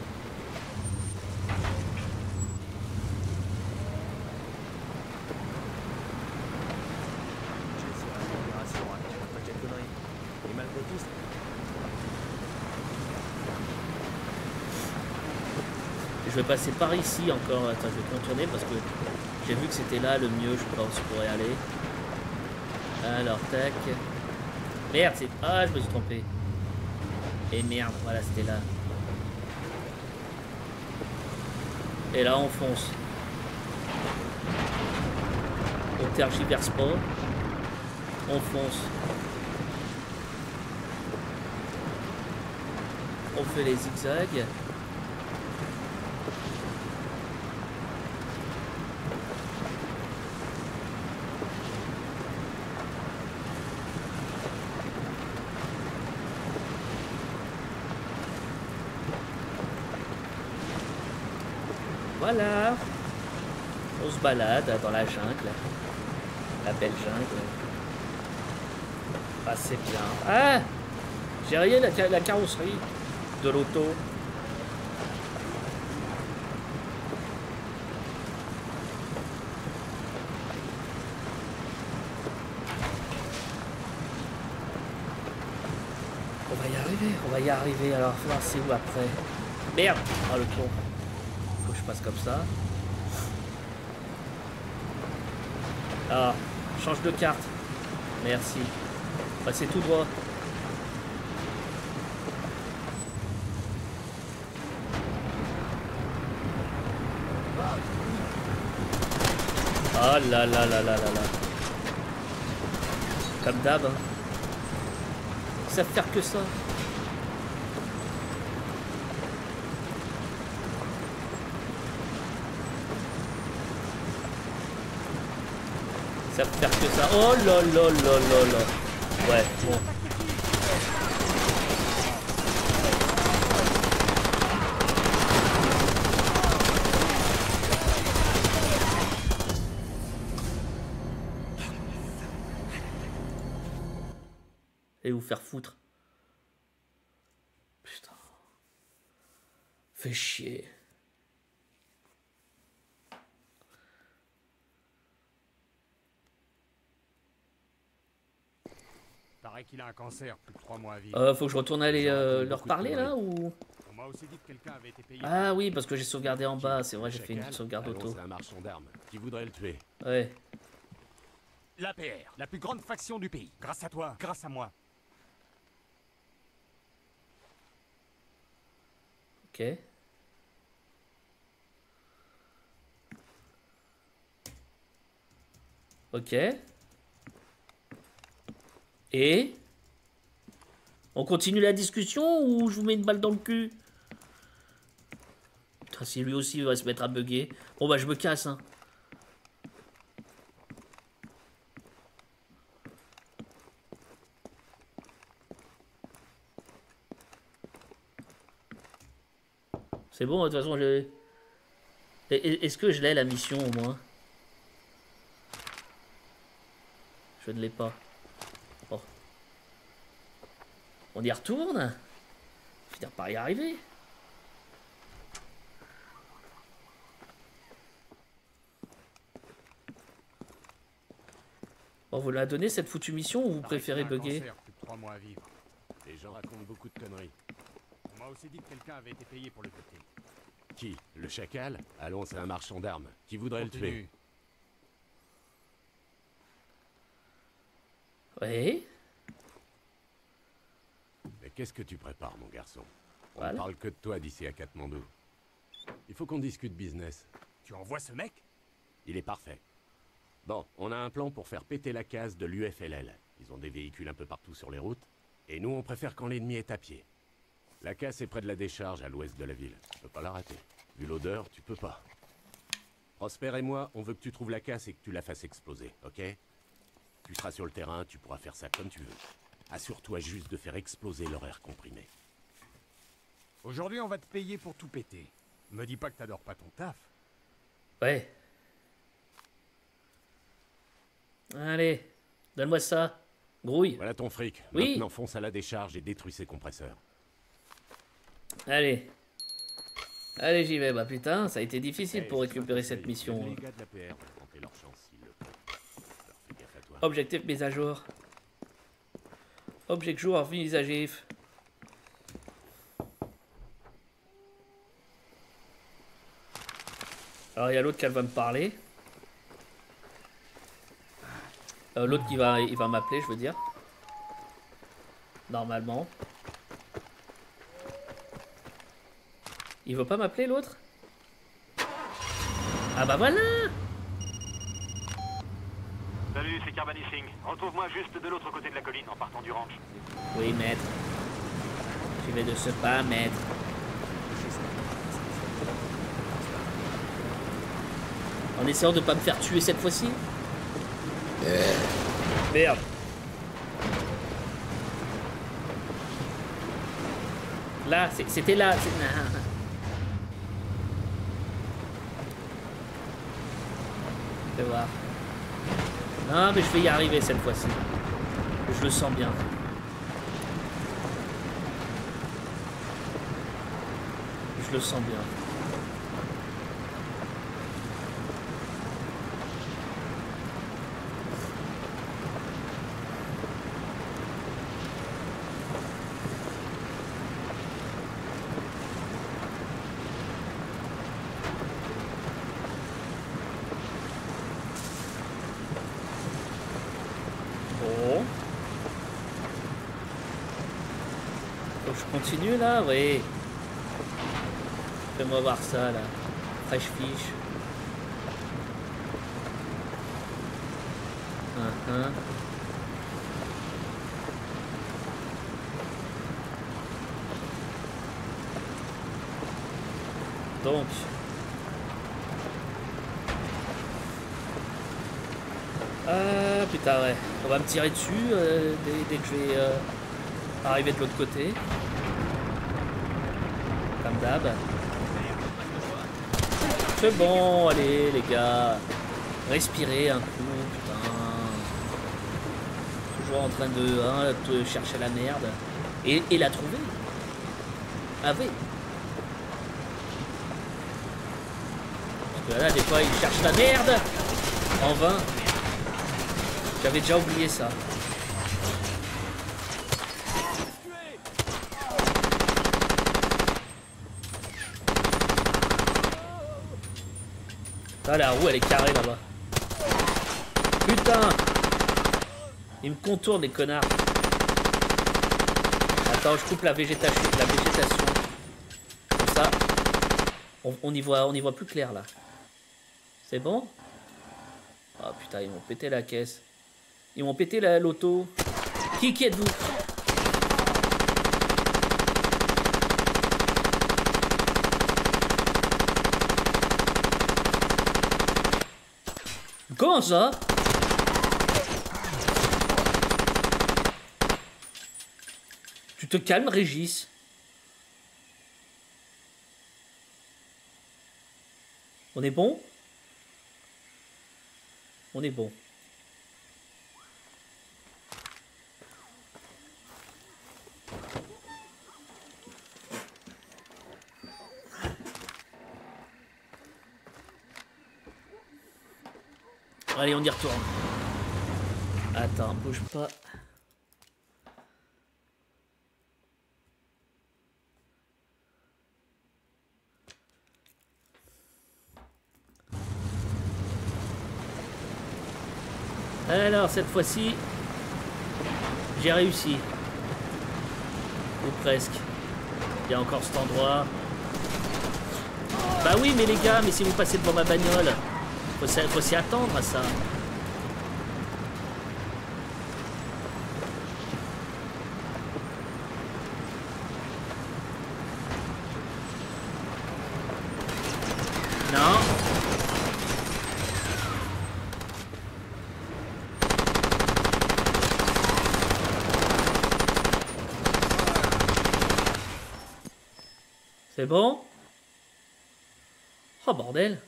Je vais passer par ici encore. Attends, je vais contourner parce que j'ai vu que c'était là le mieux, je pense, pour y aller. Alors, tac. Merde, c'est... Ah, je me suis trompé. Et merde, voilà, c'était là. Et là, on fonce. On tergiverse pas. On fonce. On fait les zigzags. Voilà. On se balade dans la jungle. La belle jungle. Ah, c'est bien. Ah! J'ai rayé la carrosserie de l'auto. On va y arriver. Alors, il faut voir c'est où après. Merde! Ah, le con. Faut que je passe comme ça. Ah, change de carte. Merci. Passez tout droit. Oh là là là là là là. Comme d'hab. Hein. Ils savent faire que ça. Ils savent faire que ça. Oh là là là là là. Ouais, bon. Et vous faire foutre. Putain. Fais chier. Paraît qu'il a un cancer, plus de 3 mois à vivre. Faut que je retourne aller leur parler là ou... On m'a aussi dit que quelqu'un avait été payé. Ah oui, parce que j'ai sauvegardé en bas, c'est vrai, j'ai fait une sauvegarde auto. C'est un marchand d'armes qui voudrait le tuer. Ouais. L'APR, la plus grande faction du pays. Grâce à toi, grâce à moi. Ok. Ok. Et on continue la discussion ou je vous mets une balle dans le cul? Putain, si lui aussi va se mettre à bugger. Bon bah je me casse hein. C'est bon, de toute façon, je... Est-ce que je l'ai, la mission, au moins? Je ne l'ai pas. Oh. On y retourne? On va finir par y arriver. Bon, vous la donnez, cette foutue mission, ou vous préférez bugger? Plus de 3 mois à vivre. Les gens racontent beaucoup de conneries. On m'a aussi dit que quelqu'un avait été payé pour le buter. Qui? Le chacal? Allons, c'est un marchand d'armes qui voudrait le tuer. Oui. Mais qu'est-ce que tu prépares, mon garçon? On Voilà. ne parle que de toi d'ici à Katmandou. Il faut qu'on discute business. Tu envoies ce mec? Il est parfait. Bon, on a un plan pour faire péter la case de l'UFLL. Ils ont des véhicules un peu partout sur les routes. Et nous, on préfère quand l'ennemi est à pied. La casse est près de la décharge à l'ouest de la ville. Tu peux pas la rater. Vu l'odeur, tu peux pas. Prosper et moi, on veut que tu trouves la casse et que tu la fasses exploser, ok? Tu seras sur le terrain, tu pourras faire ça comme tu veux. Assure-toi juste de faire exploser leur air comprimé. Aujourd'hui, on va te payer pour tout péter. Me dis pas que t'adores pas ton taf. Ouais. Allez, donne-moi ça. Grouille. Voilà ton fric. Oui. Maintenant, fonce à la décharge et détruis ses compresseurs. Allez. Allez, j'y vais. Bah putain, ça a été difficile pour récupérer cette mission. Les gars de la PR vont tenter leur chance s'ils le peuvent. Alors fais gaffe à toi. Objectif mise à jour. Objectif jour mise à GIF. Alors il y a l'autre qui va me parler. L'autre qui va, il va m'appeler, je veux dire. Normalement. Il veut pas m'appeler l'autre? Ah bah voilà! Salut, c'est Carbani Singh. Retrouve-moi juste de l'autre côté de la colline en partant du ranch. Oui, maître. Je vais de ce pas, maître. En essayant de pas me faire tuer cette fois-ci. Merde. Là, c'était là. Fais voir. Non, mais je vais y arriver cette fois-ci. Je le sens bien. Je le sens bien. Continue là, oui. Fais-moi voir ça là. Fresh fish. Donc. Ah putain ouais. On va me tirer dessus dès que je vais arriver de l'autre côté. Comme d'hab. C'est bon, allez les gars. Respirez un coup, putain. Toujours en train de chercher la merde. Et la trouver. Ah oui. Parce que là, des fois, ils cherchent la merde. En vain. J'avais déjà oublié ça. Ah, la roue elle est carrée là-bas. Putain. Ils me contournent les connards. Attends, je coupe la végétation. Comme ça. On y voit plus clair là. C'est bon? Oh putain, ils m'ont pété la caisse. Ils m'ont pété l'auto. Qui êtes-vous? Comment ça? Tu te calmes, Régis. On est bon? On est bon. Allez, on y retourne. Attends, bouge pas. Alors, cette fois-ci, j'ai réussi. Ou presque. Il y a encore cet endroit. Bah oui, mais les gars, mais si vous passez devant ma bagnole... Faut s'y attendre à ça. Non. C'est bon? Oh bordel.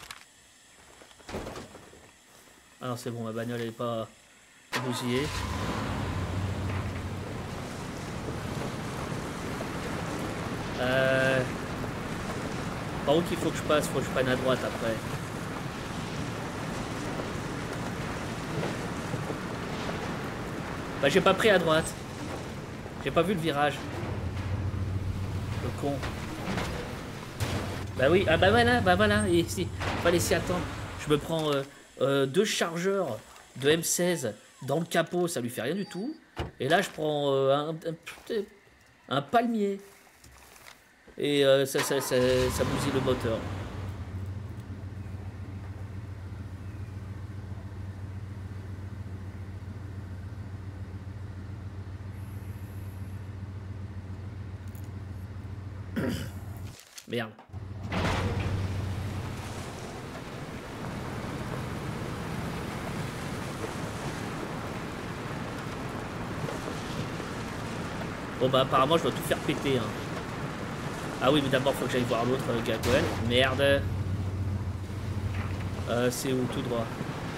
Alors c'est bon, ma bagnole elle est pas bousillée. Par où qu'il faut que je passe? Faut que je prenne à droite après. Bah j'ai pas pris à droite. J'ai pas vu le virage. Le con. Bah oui, ah bah voilà, et ici, fallait s'y attendre. Je me prends 2 chargeurs de M16 dans le capot, ça lui fait rien du tout. Et là je prends un palmier. Et ça bousille le moteur. Merde. Bon bah apparemment je dois tout faire péter hein. Ah oui mais d'abord faut que j'aille voir l'autre Gargoyle. Merde. C'est où? Tout droit.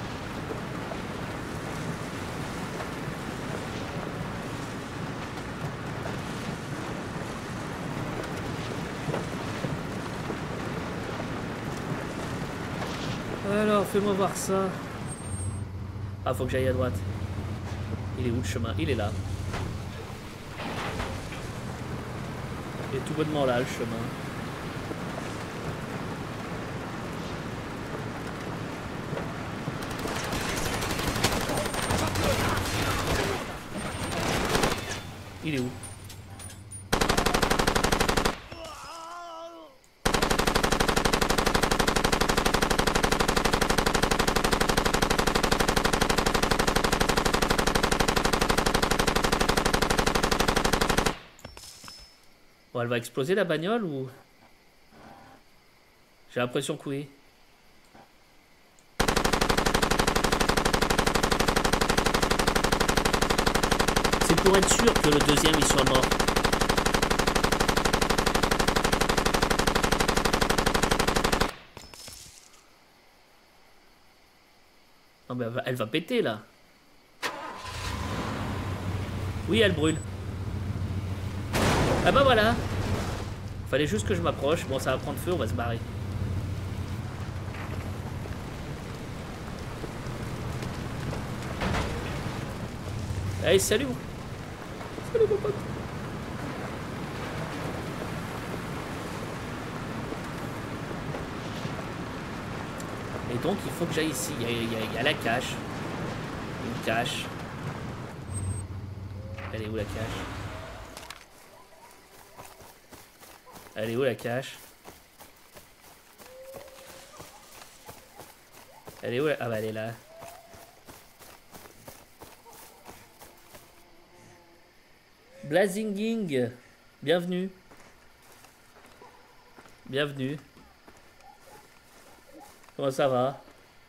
Alors, fais-moi voir ça. Ah, faut que j'aille à droite. Il est où le chemin? Il est là. Il est tout bonnement là, le chemin. Il est où? Bon, elle va exploser la bagnole ou... J'ai l'impression que oui. C'est pour être sûr que le deuxième il soit mort. Non mais elle va péter là. Oui, elle brûle. Ah bah voilà. Fallait juste que je m'approche. Bon, ça va prendre feu, on va se barrer. Allez, salut. Salut mon pote. Et donc il faut que j'aille ici. Il y a la cache. Une cache. Elle est où la cache? Elle est où la cache? Elle est où la... Ah bah elle est là. Blazinging, bienvenue. Bienvenue. Comment ça va?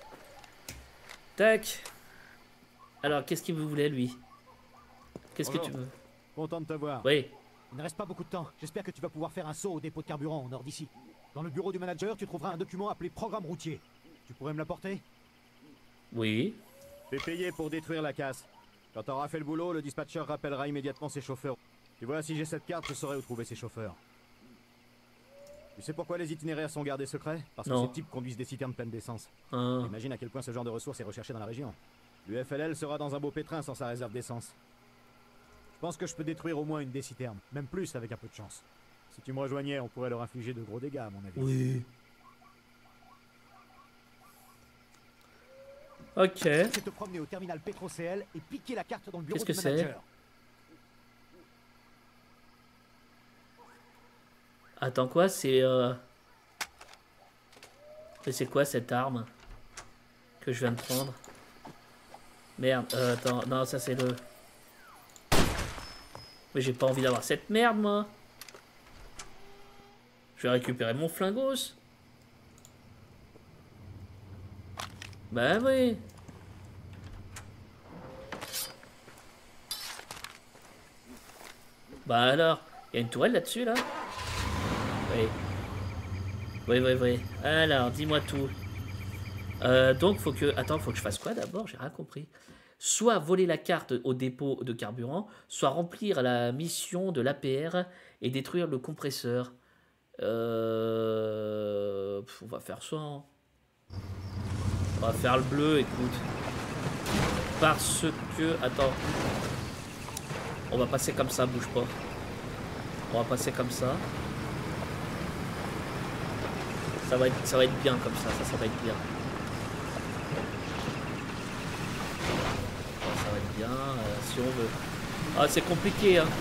Tac. Alors, qu'est-ce qu'il vous voulait, lui? Qu'est-ce que tu veux? Content de te voir. Oui. Il ne reste pas beaucoup de temps. J'espère que tu vas pouvoir faire un saut au dépôt de carburant au nord d'ici. Dans le bureau du manager, tu trouveras un document appelé programme routier. Tu pourrais me l'apporter? Oui. T'es payé pour détruire la casse. Quand t'auras fait le boulot, le dispatcher rappellera immédiatement ses chauffeurs. Tu vois, si j'ai cette carte, je saurai où trouver ses chauffeurs. Tu sais pourquoi les itinéraires sont gardés secrets? Parce que ces types conduisent des citernes pleines d'essence. Imagine à quel point ce genre de ressources est recherché dans la région. L'UFLL sera dans un beau pétrin sans sa réserve d'essence. Je pense que je peux détruire au moins une des citernes, même plus avec un peu de chance. Si tu me rejoignais, on pourrait leur infliger de gros dégâts, à mon avis. Oui. Ok. C'est te promener au terminal PetroCL et piquer la carte dans le bureau du manager. Attends, quoi? C'est c'est quoi cette arme que je viens de prendre? Merde, attends, non, ça c'est le... Mais j'ai pas envie d'avoir cette merde, moi. Je vais récupérer mon flingos. Bah oui. Bah alors, il y a une tourelle là-dessus, là? Oui. Oui. Alors, dis-moi tout. Donc, faut que... Attends, faut que je fasse quoi d'abord? J'ai rien compris. Soit voler la carte au dépôt de carburant, soit remplir la mission de l'APR et détruire le compresseur. On va faire ça. Hein. On va faire le bleu, écoute. Parce que... Attends. On va passer comme ça, bouge pas. On va passer comme ça. Ça va être bien comme ça, ça va être bien. Ça va être bien, si on veut. Ah, c'est compliqué, hein.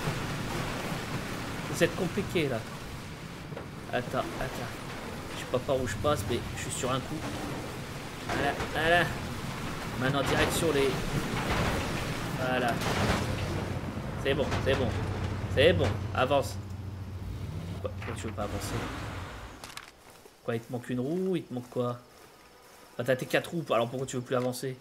C'est compliqué, là. Attends. Je sais pas par où je passe, mais je suis sur un coup. Voilà. Maintenant, direction les... Voilà. C'est bon. Avance. Pourquoi tu veux pas avancer? Quoi, il te manque une roue? Il te manque quoi? Ah, t'as tes 4 roues, alors pourquoi tu veux plus avancer?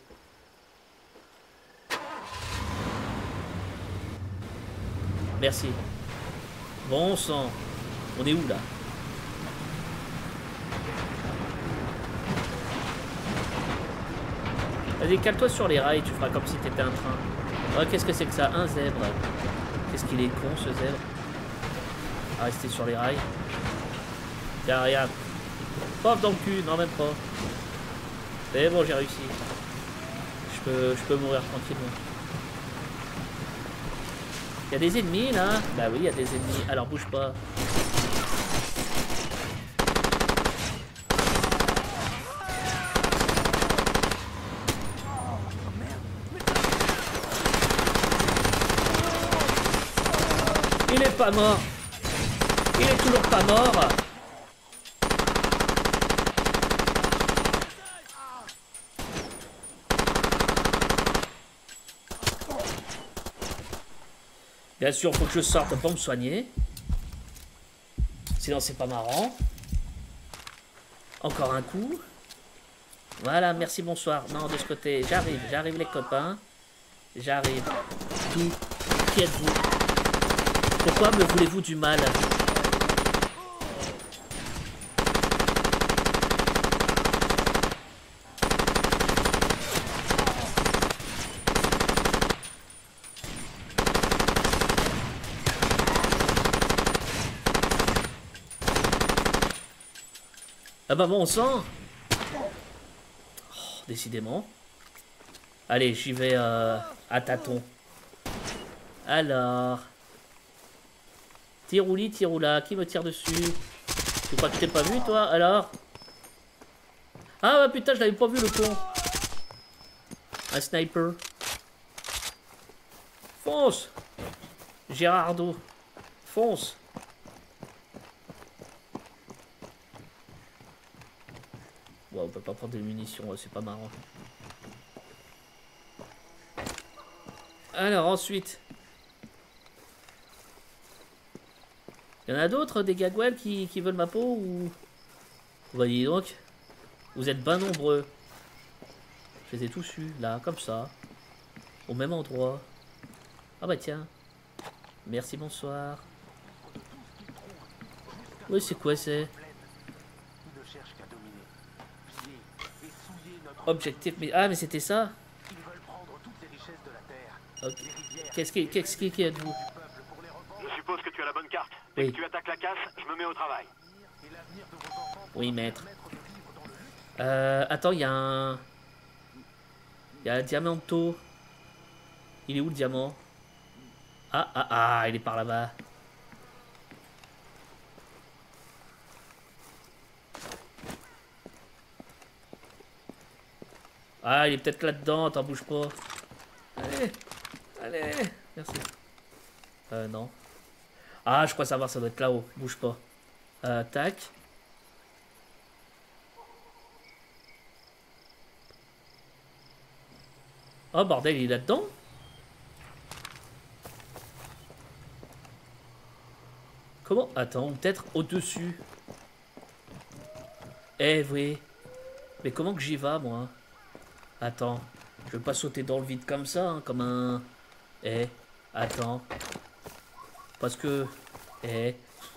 Merci. Bon sang. On est où, là? Vas-y, cale-toi sur les rails, tu feras comme si t'étais un train. Oh, qu'est-ce que c'est que ça? Un zèbre. Qu'est-ce qu'il est con, ce zèbre. À rester sur les rails. Tiens, regarde. Paf dans le cul, non, même pas. C'est bon, j'ai réussi. Je peux mourir tranquillement. Il y a des ennemis, là? Bah oui, il y a des ennemis. Alors, bouge pas. Il est pas mort. Il est toujours pas mort. Bien sûr, faut que je sorte pour me soigner. Sinon, c'est pas marrant. Encore un coup. Voilà, merci, bonsoir. Non, de ce côté, j'arrive les copains. J'arrive. Qui êtes-vous? Pourquoi me voulez-vous du mal? Ah bah bon sang. Oh, décidément. Allez, j'y vais à tâtons. Alors... Tirouli, tiroula, qui me tire dessus? Tu crois que je t'ai pas vu, toi? Alors? Ah bah putain, je l'avais pas vu, le con. Un sniper. Fonce! Gérardo. Fonce! Bon, on peut pas prendre des munitions, c'est pas marrant. Alors, ensuite... Il y en a d'autres, des gagouels qui veulent ma peau ou... Voyez donc. Vous êtes bien nombreux. Je les ai tous eus, là, comme ça. Au même endroit. Ah bah tiens. Merci, bonsoir. Oui, c'est quoi, c'est... Objectif, mais... Ah, mais c'était ça. Okay. Qu'est-ce qui est de vous? Je suppose que tu as la bonne carte. Oui. Dès que tu attaques la casse, je me mets au travail. Oui, maître. Attends, il y a un... Il y a un diamanto. Il est où, le diamant? Ah, il est par là-bas. Ah, il est peut-être là-dedans, t'en bouge pas. Allez, allez, merci. Non. Ah, je crois savoir, ça doit être là-haut, bouge pas. Tac. Oh, bordel, il est là-dedans? Comment? Attends, peut-être au-dessus. Eh, oui. Mais comment que j'y vais, moi? Attends. Je vais pas sauter dans le vide comme ça, hein, comme un... Eh, attends. Parce que... Eh...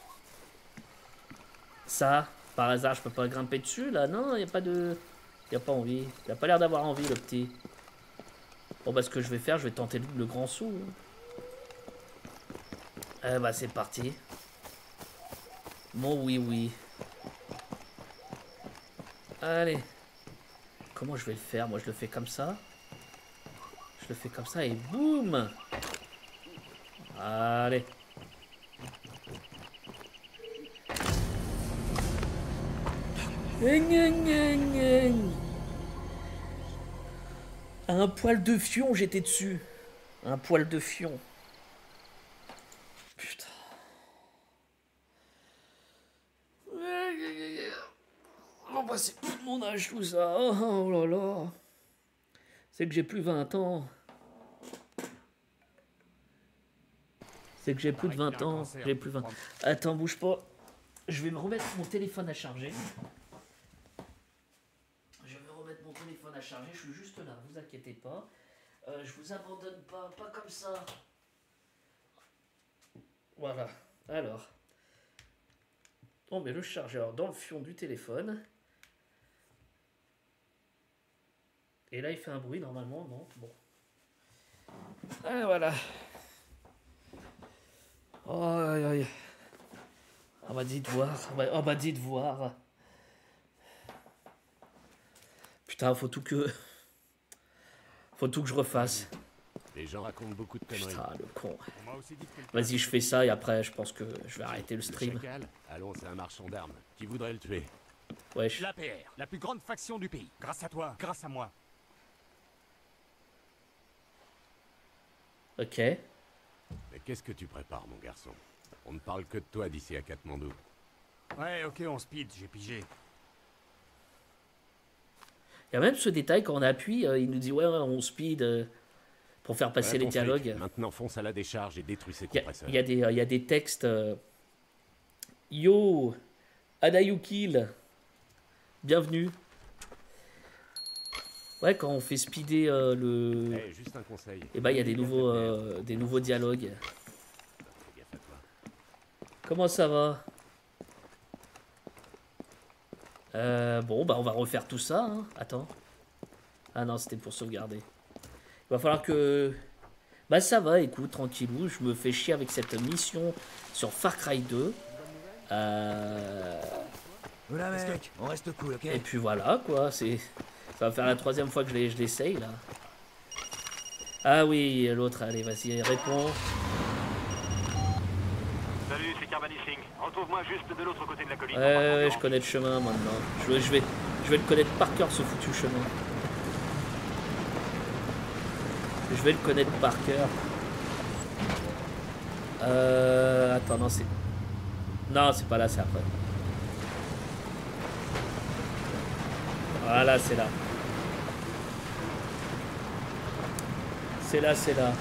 Ça, par hasard, je peux pas grimper dessus, là? Non, y a pas de... Y a pas envie. Il a pas l'air d'avoir envie, le petit. Bon, bah, ce que je vais faire, je vais tenter le grand saut. Eh bah, c'est parti. Mon oui. Allez. Comment je vais le faire? Moi, je le fais comme ça. Je le fais comme ça et boum! Allez. Un poil de fion, j'étais dessus. Un poil de fion. Putain. Oh bah c'est plus de mon âge tout ça. Oh là là. C'est que j'ai plus 20 ans. C'est que j'ai plus de 20 ans. J'ai plus 20. Attends, bouge pas. Je vais me remettre mon téléphone à charger. Je suis juste là, vous inquiétez pas. Je vous abandonne pas comme ça. Voilà. Alors. On met le chargeur dans le fion du téléphone. Et là, il fait un bruit, normalement, non? Bon. Ah, voilà. Oh, aïe, aïe. Ah bah, dites voir. Oh bah, dites voir. Putain, faut tout que je refasse. Les gens racontent beaucoup de conneries. Putain, le con. Vas-y, je fais ça et après, je pense que je vais arrêter le stream. Allons, c'est un marchand d'armes. Qui voudrait le tuer? Wesh. L'APR, la plus grande faction du pays. Grâce à toi, grâce à moi. Ok. Mais qu'est-ce que tu prépares, mon garçon? On ne parle que de toi d'ici à Katmandou. Ouais, ok, on speed, j'ai pigé. Il y a même ce détail, quand on appuie, il nous dit ouais, on speed pour faire passer les dialogues. Flic. Maintenant, fonce à la décharge et détruis ses compresseurs. Il y a des textes. Yo, Adayukil, bienvenue. Ouais, quand on fait speeder le. Hey, juste un conseil. Et bah, il y a des nouveaux dialogues. Fais gaffe à toi. Comment ça va? Bon, bah on va refaire tout ça, hein. Attends. Ah non, c'était pour sauvegarder. Il va falloir que... Bah ça va, écoute, tranquillou. Je me fais chier avec cette mission sur Far Cry 2. Oula mec, on reste cool, ok? Et puis voilà, quoi. Ça va faire la 3e fois que je l'essaye, là. Ah oui, l'autre, allez, vas-y, réponds. Salut, c'est Carbani Singh. Retrouve-moi juste de l'autre côté de la colline. Ouais, je connais le chemin maintenant. Je vais le connaître par cœur, ce foutu chemin. Je vais le connaître par cœur. Attends, non, c'est... Non, c'est pas là, c'est après. Voilà, c'est là. C'est là, c'est là.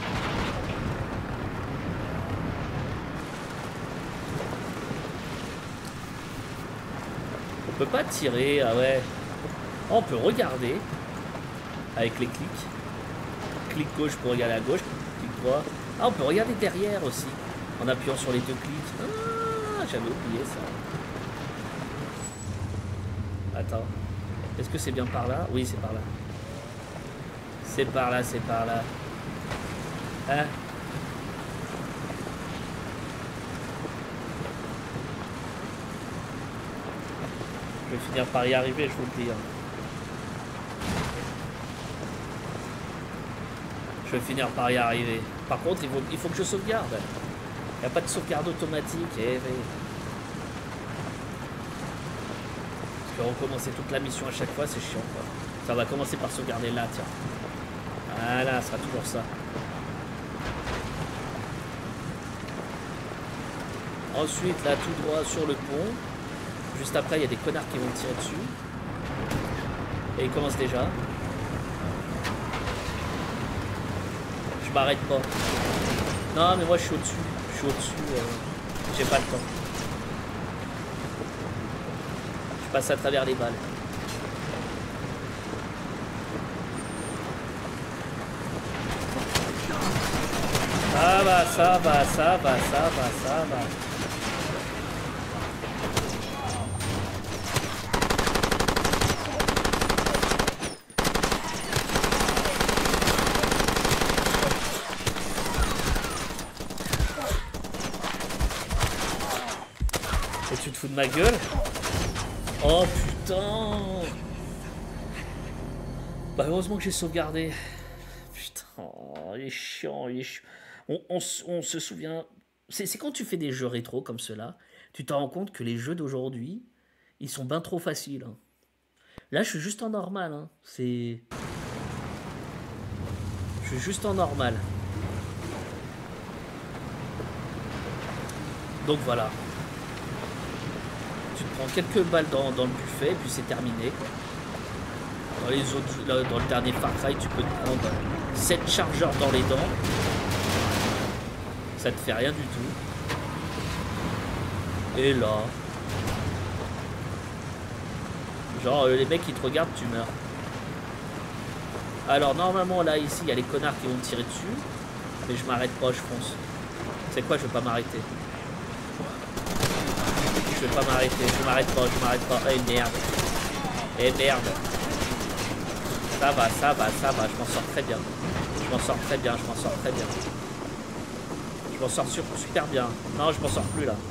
On peut pas tirer, ah ouais. Oh, on peut regarder avec les clics. Clic gauche pour regarder à gauche, clic droit. Ah, on peut regarder derrière aussi en appuyant sur les 2 clics. Ah, j'avais oublié ça. Attends. Est-ce que c'est bien par là? Oui, c'est par là. C'est par là, c'est par là. Hein? Je vais finir par y arriver, je vous le dis. Je vais finir par y arriver. Par contre, il faut que je sauvegarde. Il n'y a pas de sauvegarde automatique. Parce que recommencer toute la mission à chaque fois, c'est chiant, quoi. Ça va commencer par sauvegarder là, tiens. Voilà, ça sera toujours ça. Ensuite, là, tout droit sur le pont. Juste après, il y a des connards qui vont tirer dessus. Et ils commencent déjà. Je m'arrête pas. Non, mais moi, je suis au-dessus. Je suis au-dessus. J'ai pas le temps. Je passe à travers les balles. Ça va, ça va, ça va, ça va, ça va. Et tu te fous de ma gueule? Oh putain! Bah heureusement que j'ai sauvegardé. Putain, il est chiant, il est chiant. On se souvient... C'est quand tu fais des jeux rétro comme cela, tu te rends compte que les jeux d'aujourd'hui, ils sont bien trop faciles. Hein. Là, je suis juste en normal. Hein. Je suis juste en normal. Donc voilà. Tu te prends quelques balles dans le buffet, et puis c'est terminé. Dans les autres, là, dans le dernier Far Cry, tu peux te prendre 7 chargeurs dans les dents. Ça te fait rien du tout. Et là... Genre, les mecs qui te regardent, tu meurs. Alors, normalement, là, ici, il y a les connards qui vont me tirer dessus. Mais je m'arrête pas, je pense. C'est quoi, je vais pas m'arrêter. Je vais pas m'arrêter, je m'arrête pas, je m'arrête pas. Eh merde. Eh merde. Ça va, ça va, ça va, je m'en sors très bien. Je m'en sors très bien, je m'en sors très bien. Je m'en sors super bien. Non, je m'en sors plus là.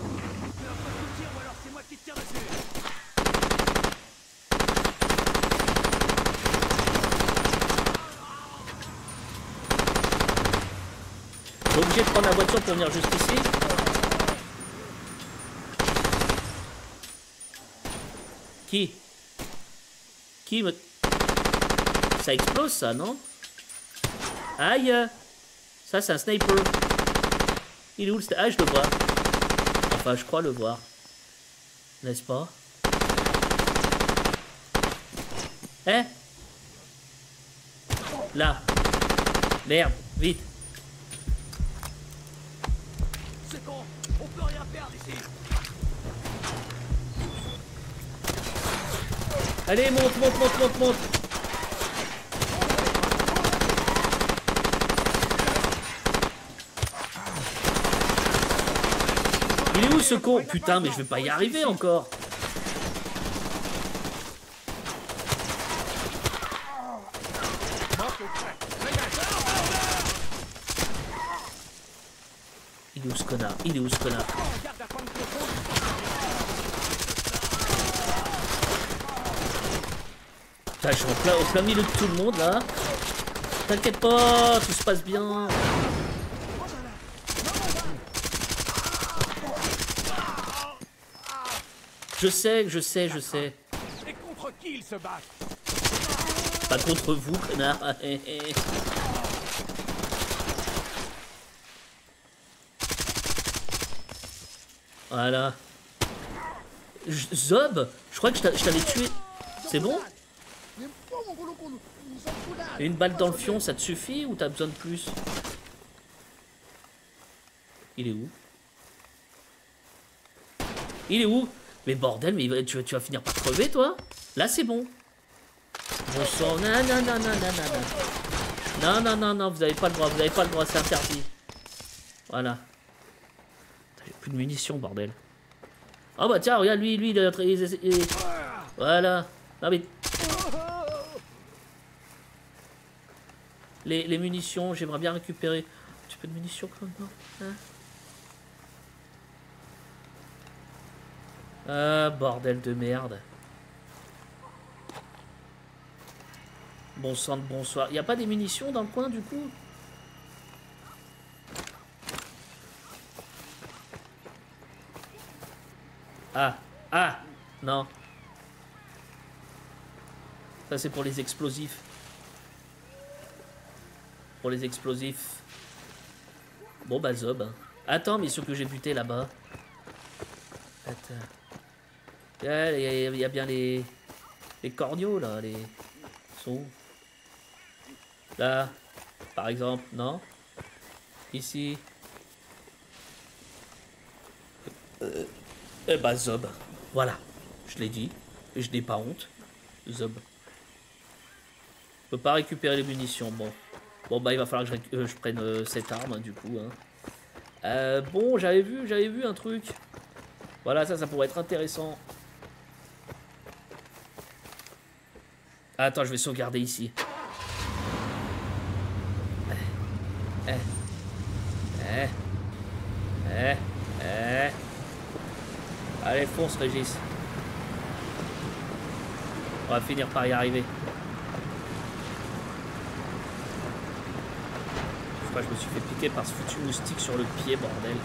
T'es obligé de prendre la voiture pour venir juste ici. Qui me... Ça explose ça, non? Aïe! Ça c'est un sniper. Il est où le sniper? Ah, je le vois. Enfin, je crois le voir. N'est-ce pas? Hein? Là. Merde, vite. C'est con, on peut rien perdre ici. Allez, monte, monte, monte, monte, monte. Il est où ce con? Putain, mais je vais pas y arriver encore. Il est où ce connard? Il est où ce connard? Putain, je suis au plein milieu de tout le monde là. T'inquiète pas, tout se passe bien. Je sais, je sais, je sais. Et contre qui ils se battent? Pas contre vous, connard. Voilà. Zob, je crois que je t'avais tué. C'est bon? Une balle dans le fion, ça te suffit ou t'as besoin de plus? Il est où? Il est où? Mais bordel, mais tu vas finir par crever, toi? Là, c'est bon. Bon sang, non, non, non, non, non, non. Non, non, non, non, vous avez pas le droit, c'est interdit. Voilà. J'ai plus de munitions, bordel. Oh bah tiens, regarde, lui, il... Voilà. Non mais... Les munitions, j'aimerais bien récupérer un petit peu de munitions quand même. Hein? Ah, bordel de merde. Bon sang de bonsoir. Y a pas des munitions dans le coin du coup? Ah, ah, non. Ça c'est pour les explosifs. Pour les explosifs. Bon bah zob. Attends, mais ceux que j'ai buté là-bas. Attends. Il y a bien les corneaux là, les sont là, par exemple, non? Ici. Eh bah zob. Voilà. Je l'ai dit. Et je n'ai pas honte. Zob. Je peux pas récupérer les munitions. Bon. Bon bah il va falloir que je prenne cette arme du coup. Hein. Bon, j'avais vu un truc. Voilà, ça pourrait être intéressant. Attends, je vais sauvegarder ici. Allez, fonce, Régis. On va finir par y arriver. Je crois que je me suis fait piquer par ce foutu moustique sur le pied, bordel.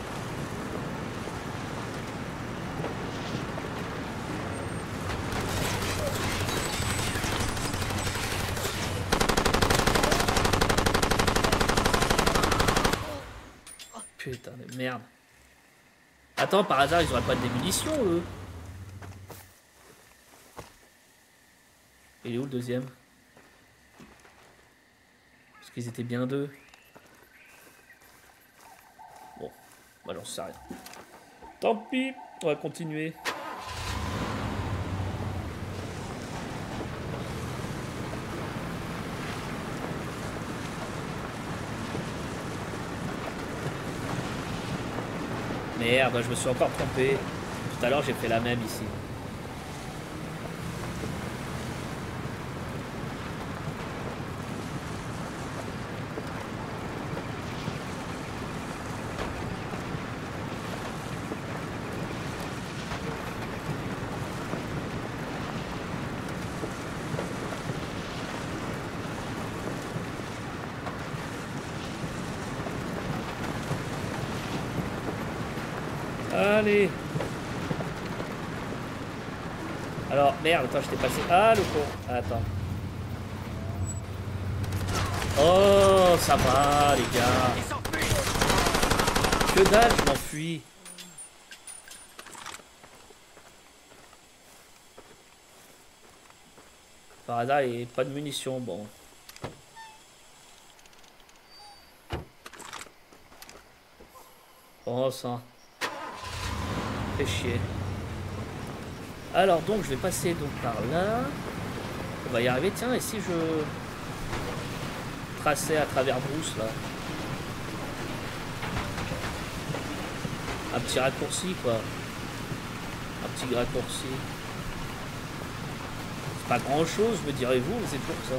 Putain de merde. Attends, par hasard, ils auraient pas de munitions, eux. Il est où le deuxième? Parce qu'ils étaient bien deux. Bon, bah j'en sais rien. Tant pis, on va continuer. Merde, je me suis encore trompé. Tout à l'heure, j'ai fait la même ici. Allez. Alors, merde, attends, je t'ai passé. Ah, le con. Attends. Oh, ça va, les gars. Que dalle, je m'enfuis. Par hasard, il n'y a pas de munitions, bon. Oh, ça. Fait chier. Alors, donc, je vais passer donc par là. On va y arriver. Tiens, et si je traçais à travers Brousse, là? Un petit raccourci, quoi. Un petit raccourci. C'est pas grand chose, me direz-vous, mais c'est pour ça.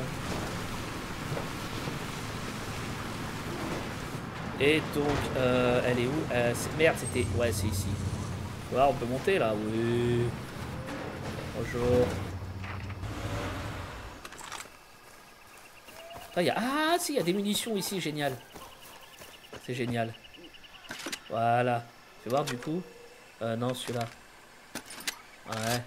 Et donc, elle est où? Merde, c'était... Ouais, c'est ici. Voilà, on peut monter, là. Oui. Bonjour. Ah, ah, si, il y a des munitions ici, génial. C'est génial. Voilà. Tu vas voir, du coup? Non, celui-là. Ouais.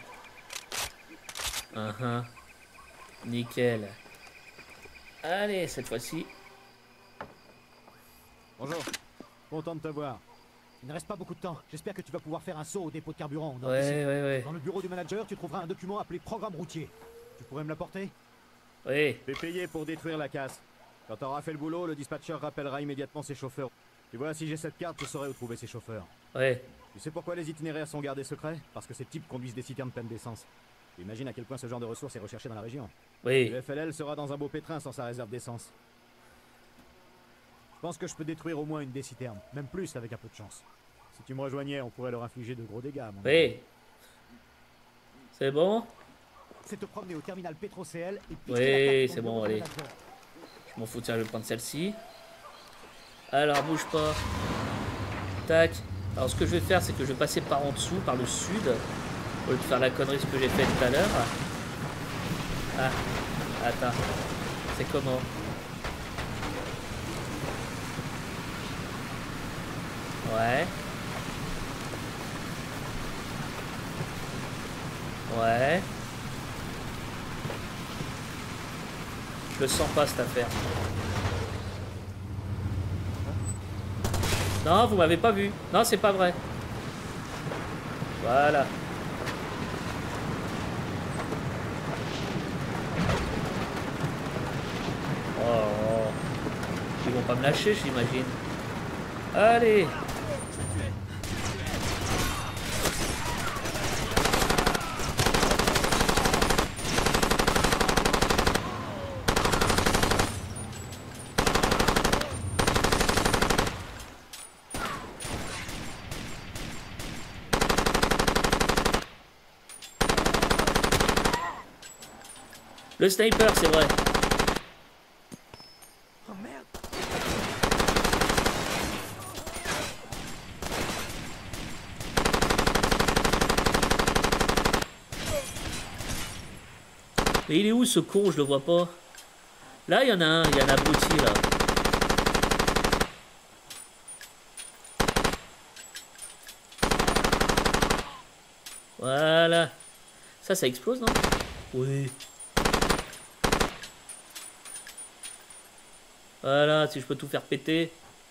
Nickel. Allez, cette fois-ci. Bonjour. Content de te voir. Il ne reste pas beaucoup de temps. J'espère que tu vas pouvoir faire un saut au dépôt de carburant. Ouais. Dans le bureau du manager, tu trouveras un document appelé programme routier. Tu pourrais me l'apporter? Oui. T'es payé pour détruire la casse. Quand t'auras fait le boulot, le dispatcher rappellera immédiatement ses chauffeurs. Tu vois, si j'ai cette carte, je saurai où trouver ses chauffeurs. Ouais. Tu sais pourquoi les itinéraires sont gardés secrets? Parce que ces types conduisent des citernes pleines d'essence. Imagine à quel point ce genre de ressources est recherché dans la région. Oui. Le FLL sera dans un beau pétrin sans sa réserve d'essence. Je pense que je peux détruire au moins une des citernes, même plus avec un peu de chance. Si tu me rejoignais, on pourrait leur infliger de gros dégâts. Oui. C'est bon? C'est te promener au terminal PetroCL et oui, c'est bon, allez. Je m'en fous, tiens, je vais prendre celle-ci. Alors, bouge pas. Tac. Alors, ce que je vais faire, c'est que je vais passer par en dessous, par le sud, au lieu de faire la connerie ce que j'ai fait tout à l'heure. Ah, attends. C'est comment? Ouais. Ouais. Je le sens pas cette affaire. Non, vous m'avez pas vu. Non, c'est pas vrai. Voilà. Oh. Ils vont pas me lâcher, j'imagine. Allez. Le sniper, c'est vrai. Oh merde. Mais il est où ce con? Je le vois pas. Là, il y en a un. Il y a un abruti, là. Voilà. Ça explose, non? Oui. Voilà, si je peux tout faire péter.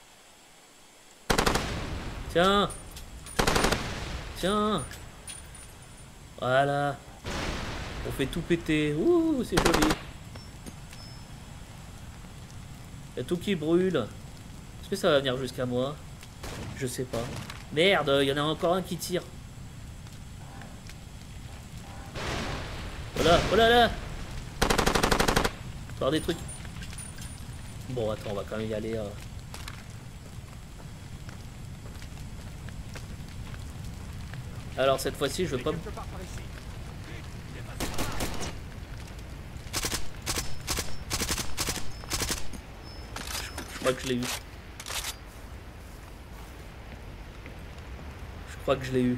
Tiens. Tiens. Voilà. On fait tout péter. Ouh, c'est joli. Il y a tout qui brûle. Est-ce que ça va venir jusqu'à moi? Je sais pas. Merde, il y en a encore un qui tire. Voilà, oh là là. Faire des trucs. Bon, attends, on va quand même y aller. Alors, cette fois-ci, je veux pas... Je crois que je l'ai eu. Je crois que je l'ai eu.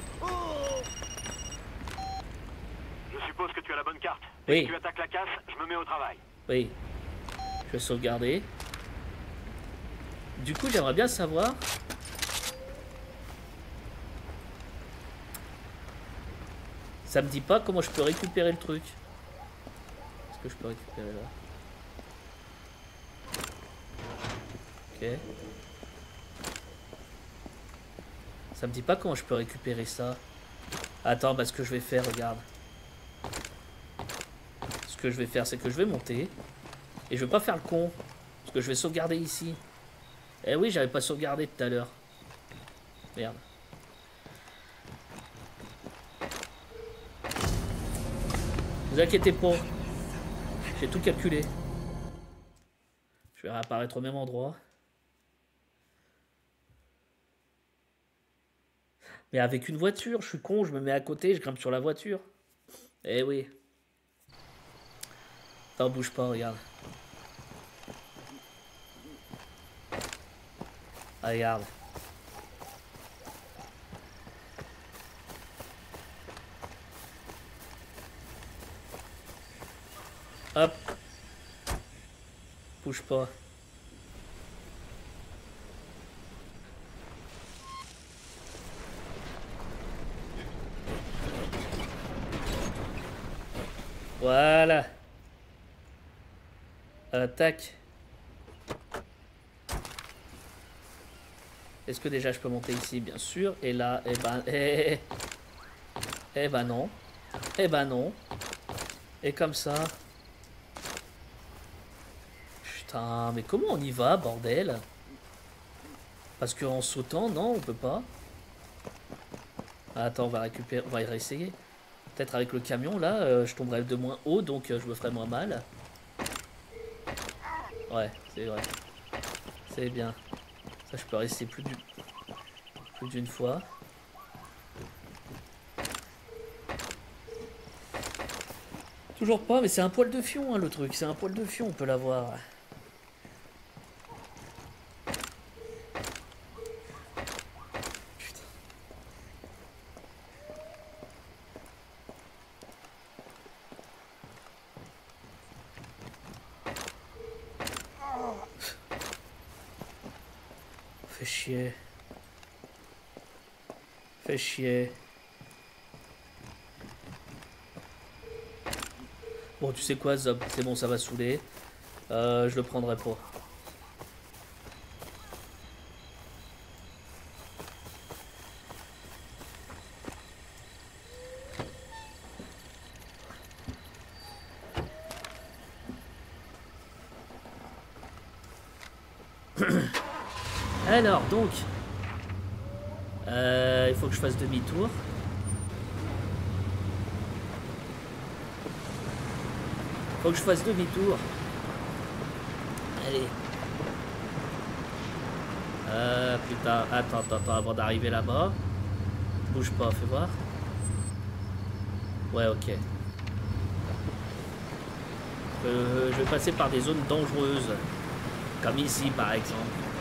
Je suppose que tu as la bonne carte. Oui. Si tu attaques la casse, je me mets mets au travail. Oui. Je vais sauvegarder. Du coup, j'aimerais bien savoir... Ça me dit pas comment je peux récupérer le truc. Est-ce que je peux récupérer là? Ok. Ça me dit pas comment je peux récupérer ça. Attends, bah ce que je vais faire, regarde. Ce que je vais faire, c'est que je vais monter. Et je vais pas faire le con. Parce que je vais sauvegarder ici. Eh oui, j'avais pas sauvegardé tout à l'heure. Merde. Vous inquiétez pas. J'ai tout calculé. Je vais réapparaître au même endroit. Mais avec une voiture, je suis con, je me mets à côté, je grimpe sur la voiture. Eh oui. Attends, bouge pas, regarde. Ah, regarde. Hop. Bouge pas. Voilà. Tac. Est-ce que déjà je peux monter ici? Bien sûr. Et là, eh ben... Eh ben non. Eh ben non. Et comme ça... Putain, mais comment on y va, bordel? Parce qu'en sautant, non, on peut pas. Attends, on va récupérer... On va y réessayer. Peut-être avec le camion, là, je tomberai de moins haut, donc je me ferai moins mal. Ouais, c'est vrai. C'est bien. Ça, je peux rester plus d'une fois. Toujours pas, mais c'est un poil de fion, hein, le truc. C'est un poil de fion, on peut l'avoir. Fais chier. Fais chier. Bon, tu sais quoi, Zob? C'est bon, ça va saouler. Je le prendrai pas. Alors, donc... il faut que je fasse demi-tour. Faut que je fasse demi-tour. Allez. Putain, attends, avant d'arriver là-bas. Bouge pas, fais voir. Ouais, ok. Je vais passer par des zones dangereuses. Comme ici, par exemple.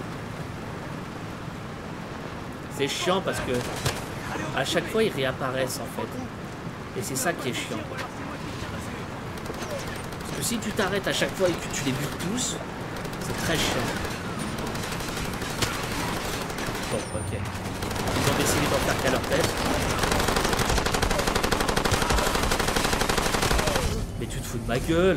C'est chiant parce que à chaque fois ils réapparaissent en fait. Et c'est ça qui est chiant. Parce que si tu t'arrêtes à chaque fois et que tu les butes tous, c'est très chiant. Bon, ok. Ils ont décidé d'en faire qu'à leur tête. Mais tu te fous de ma gueule.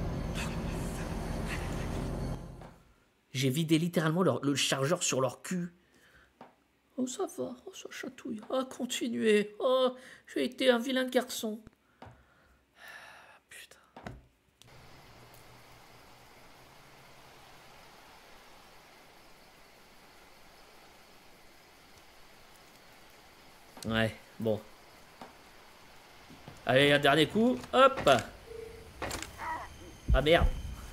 J'ai vidé littéralement le chargeur sur leur cul. Oh, ça va, oh, ça chatouille. Oh, continuez. Oh, j'ai été un vilain garçon. Putain. Ouais, bon. Allez, un dernier coup. Hop. Ah merde.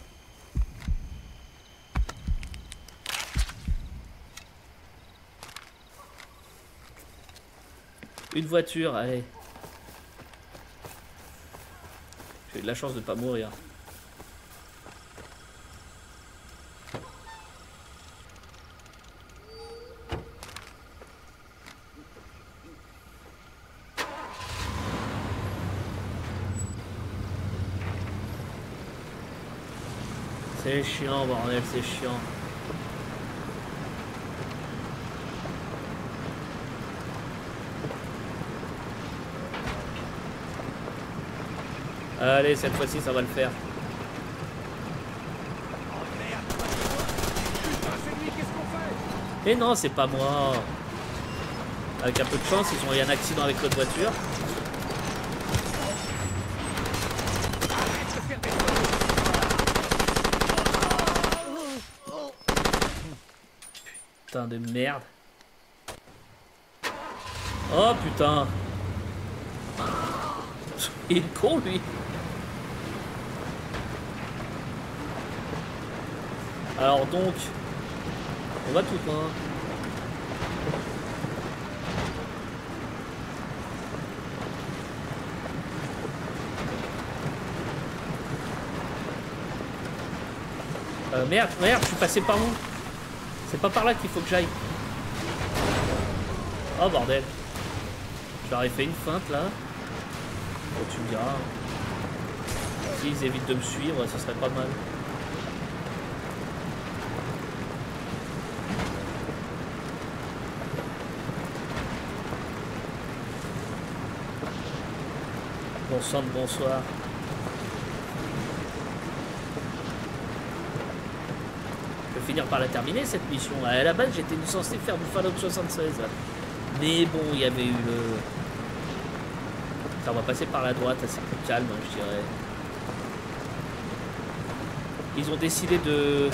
Une voiture, allez. J'ai de la chance de ne pas mourir. C'est chiant, bordel, c'est chiant. Allez, cette fois-ci, ça va le faire. Et non, c'est pas moi. Avec un peu de chance, ils ont eu un accident avec l'autre voiture. Putain de merde. Oh putain. Il est con lui. Alors donc, on va tout loin. Merde, je suis passé par où? C'est pas par là qu'il faut que j'aille. Oh bordel. Je leur ai fait une feinte là. Oh, tu me diras. S'ils évitent de me suivre, ce serait pas mal. Bon sang de bonsoir. Je vais finir par la terminer cette mission. À la base, j'étais censé faire du Fallout 76. Mais bon, il y avait eu le... Ça, on va passer par la droite, assez plus calme, je dirais. Ils ont décidé de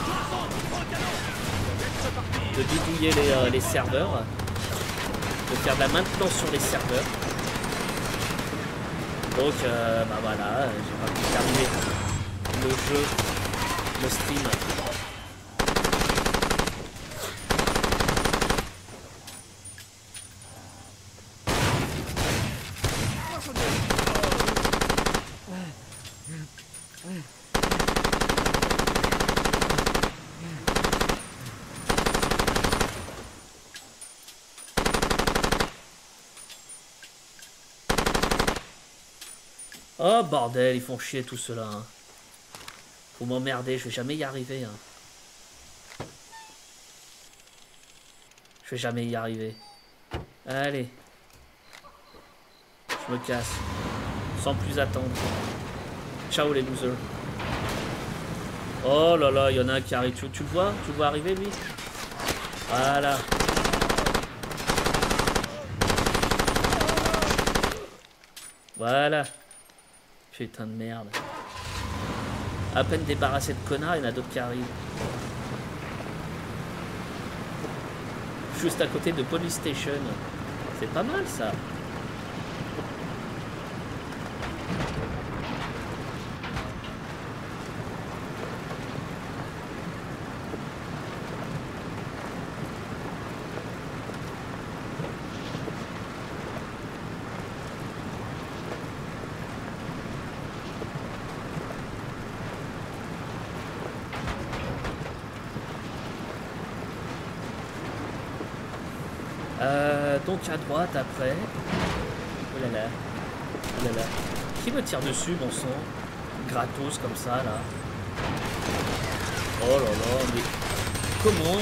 bidouiller les serveurs. De faire de la maintenance sur les serveurs. Donc, bah voilà, j'ai pas pu terminer le jeu, le stream. Oh bordel, ils font chier tout cela. Hein. Faut m'emmerder, je vais jamais y arriver. Hein. Je vais jamais y arriver. Allez. Je me casse. Sans plus attendre. Ciao les losers. Oh là là, il y en a un qui arrive. Tu le vois? Tu le vois arriver lui? Voilà. Voilà. Putain de merde. À peine débarrassé de connards, il y en a d'autres qui arrivent. Juste à côté de Police Station. C'est pas mal ça. Donc à droite après. Oh là là. Oh là là. Qui me tire dessus, bon sang? Gratos comme ça là. Oh là là, mais comment?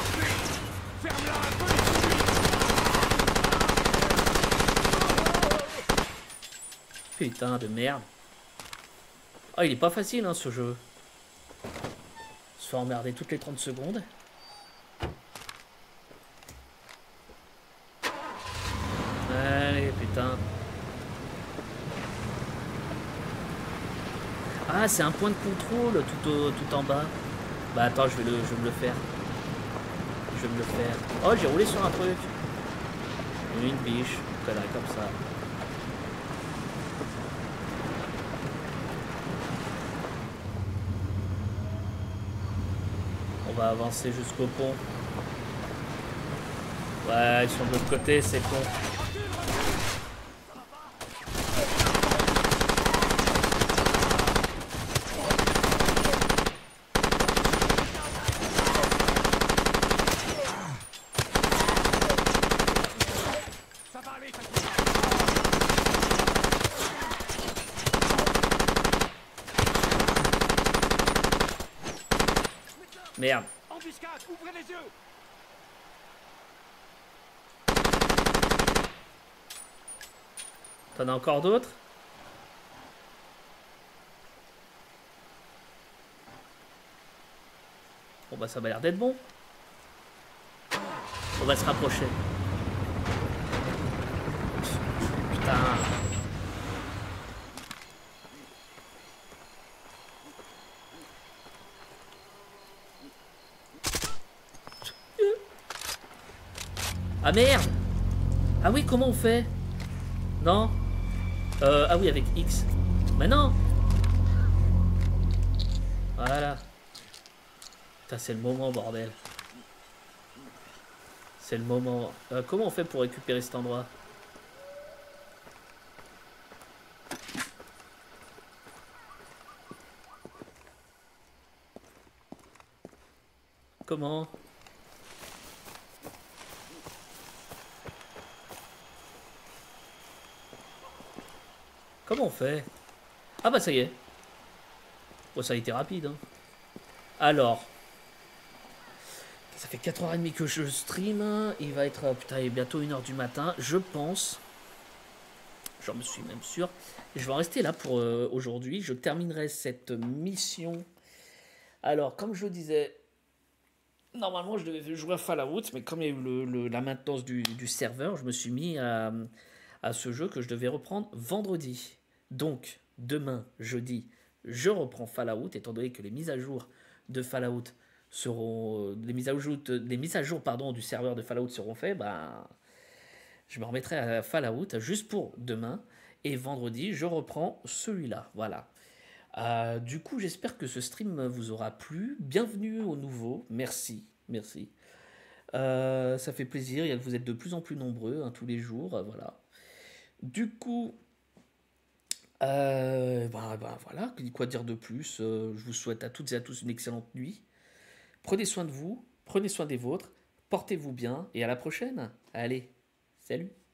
Putain de merde. Oh, il est pas facile hein ce jeu. Se fait emmerder toutes les 30 secondes. Allez, putain. Ah, c'est un point de contrôle tout en bas. Bah attends, je vais me le faire. Je vais me le faire. Oh, j'ai roulé sur un truc. Une biche, connerie comme ça. On va avancer jusqu'au pont. Ouais, ils sont de l'autre côté, c'est con. Merde. Embuscade, ouvrez les yeux. T'en as encore d'autres? Bon bah ça m'a l'air d'être bon. On va se rapprocher. Putain. Ah merde. Ah oui, comment on fait? Non. Ah oui, avec X. Mais non. Voilà. Putain, c'est le moment, bordel. C'est le moment. Comment on fait pour récupérer cet endroit? Comment? Comment on fait? Ah bah ça y est. Bon, ça a été rapide. Hein. Alors. Ça fait 4h30 que je stream. Il va être... putain, il est bientôt 1h du matin. Je pense. J'en me suis même sûr. Je vais en rester là pour aujourd'hui. Je terminerai cette mission. Alors, comme je le disais... Normalement, je devais jouer à Fallout. Mais comme il y a eu la maintenance du serveur, je me suis mis à ce jeu que je devais reprendre vendredi. Donc, demain, jeudi, je reprends Fallout, étant donné que les mises à jour de Fallout seront... les mises à jour pardon, du serveur de Fallout seront faites, bah, je me remettrai à Fallout juste pour demain. Et vendredi, je reprends celui-là. Voilà. Du coup, j'espère que ce stream vous aura plu. Bienvenue aux nouveaux. Merci. Merci. Ça fait plaisir. Vous êtes de plus en plus nombreux hein, tous les jours. Voilà. Du coup... voilà, quoi dire de plus? Je vous souhaite à toutes et à tous une excellente nuit. Prenez soin de vous, prenez soin des vôtres, portez-vous bien et à la prochaine. Allez, salut!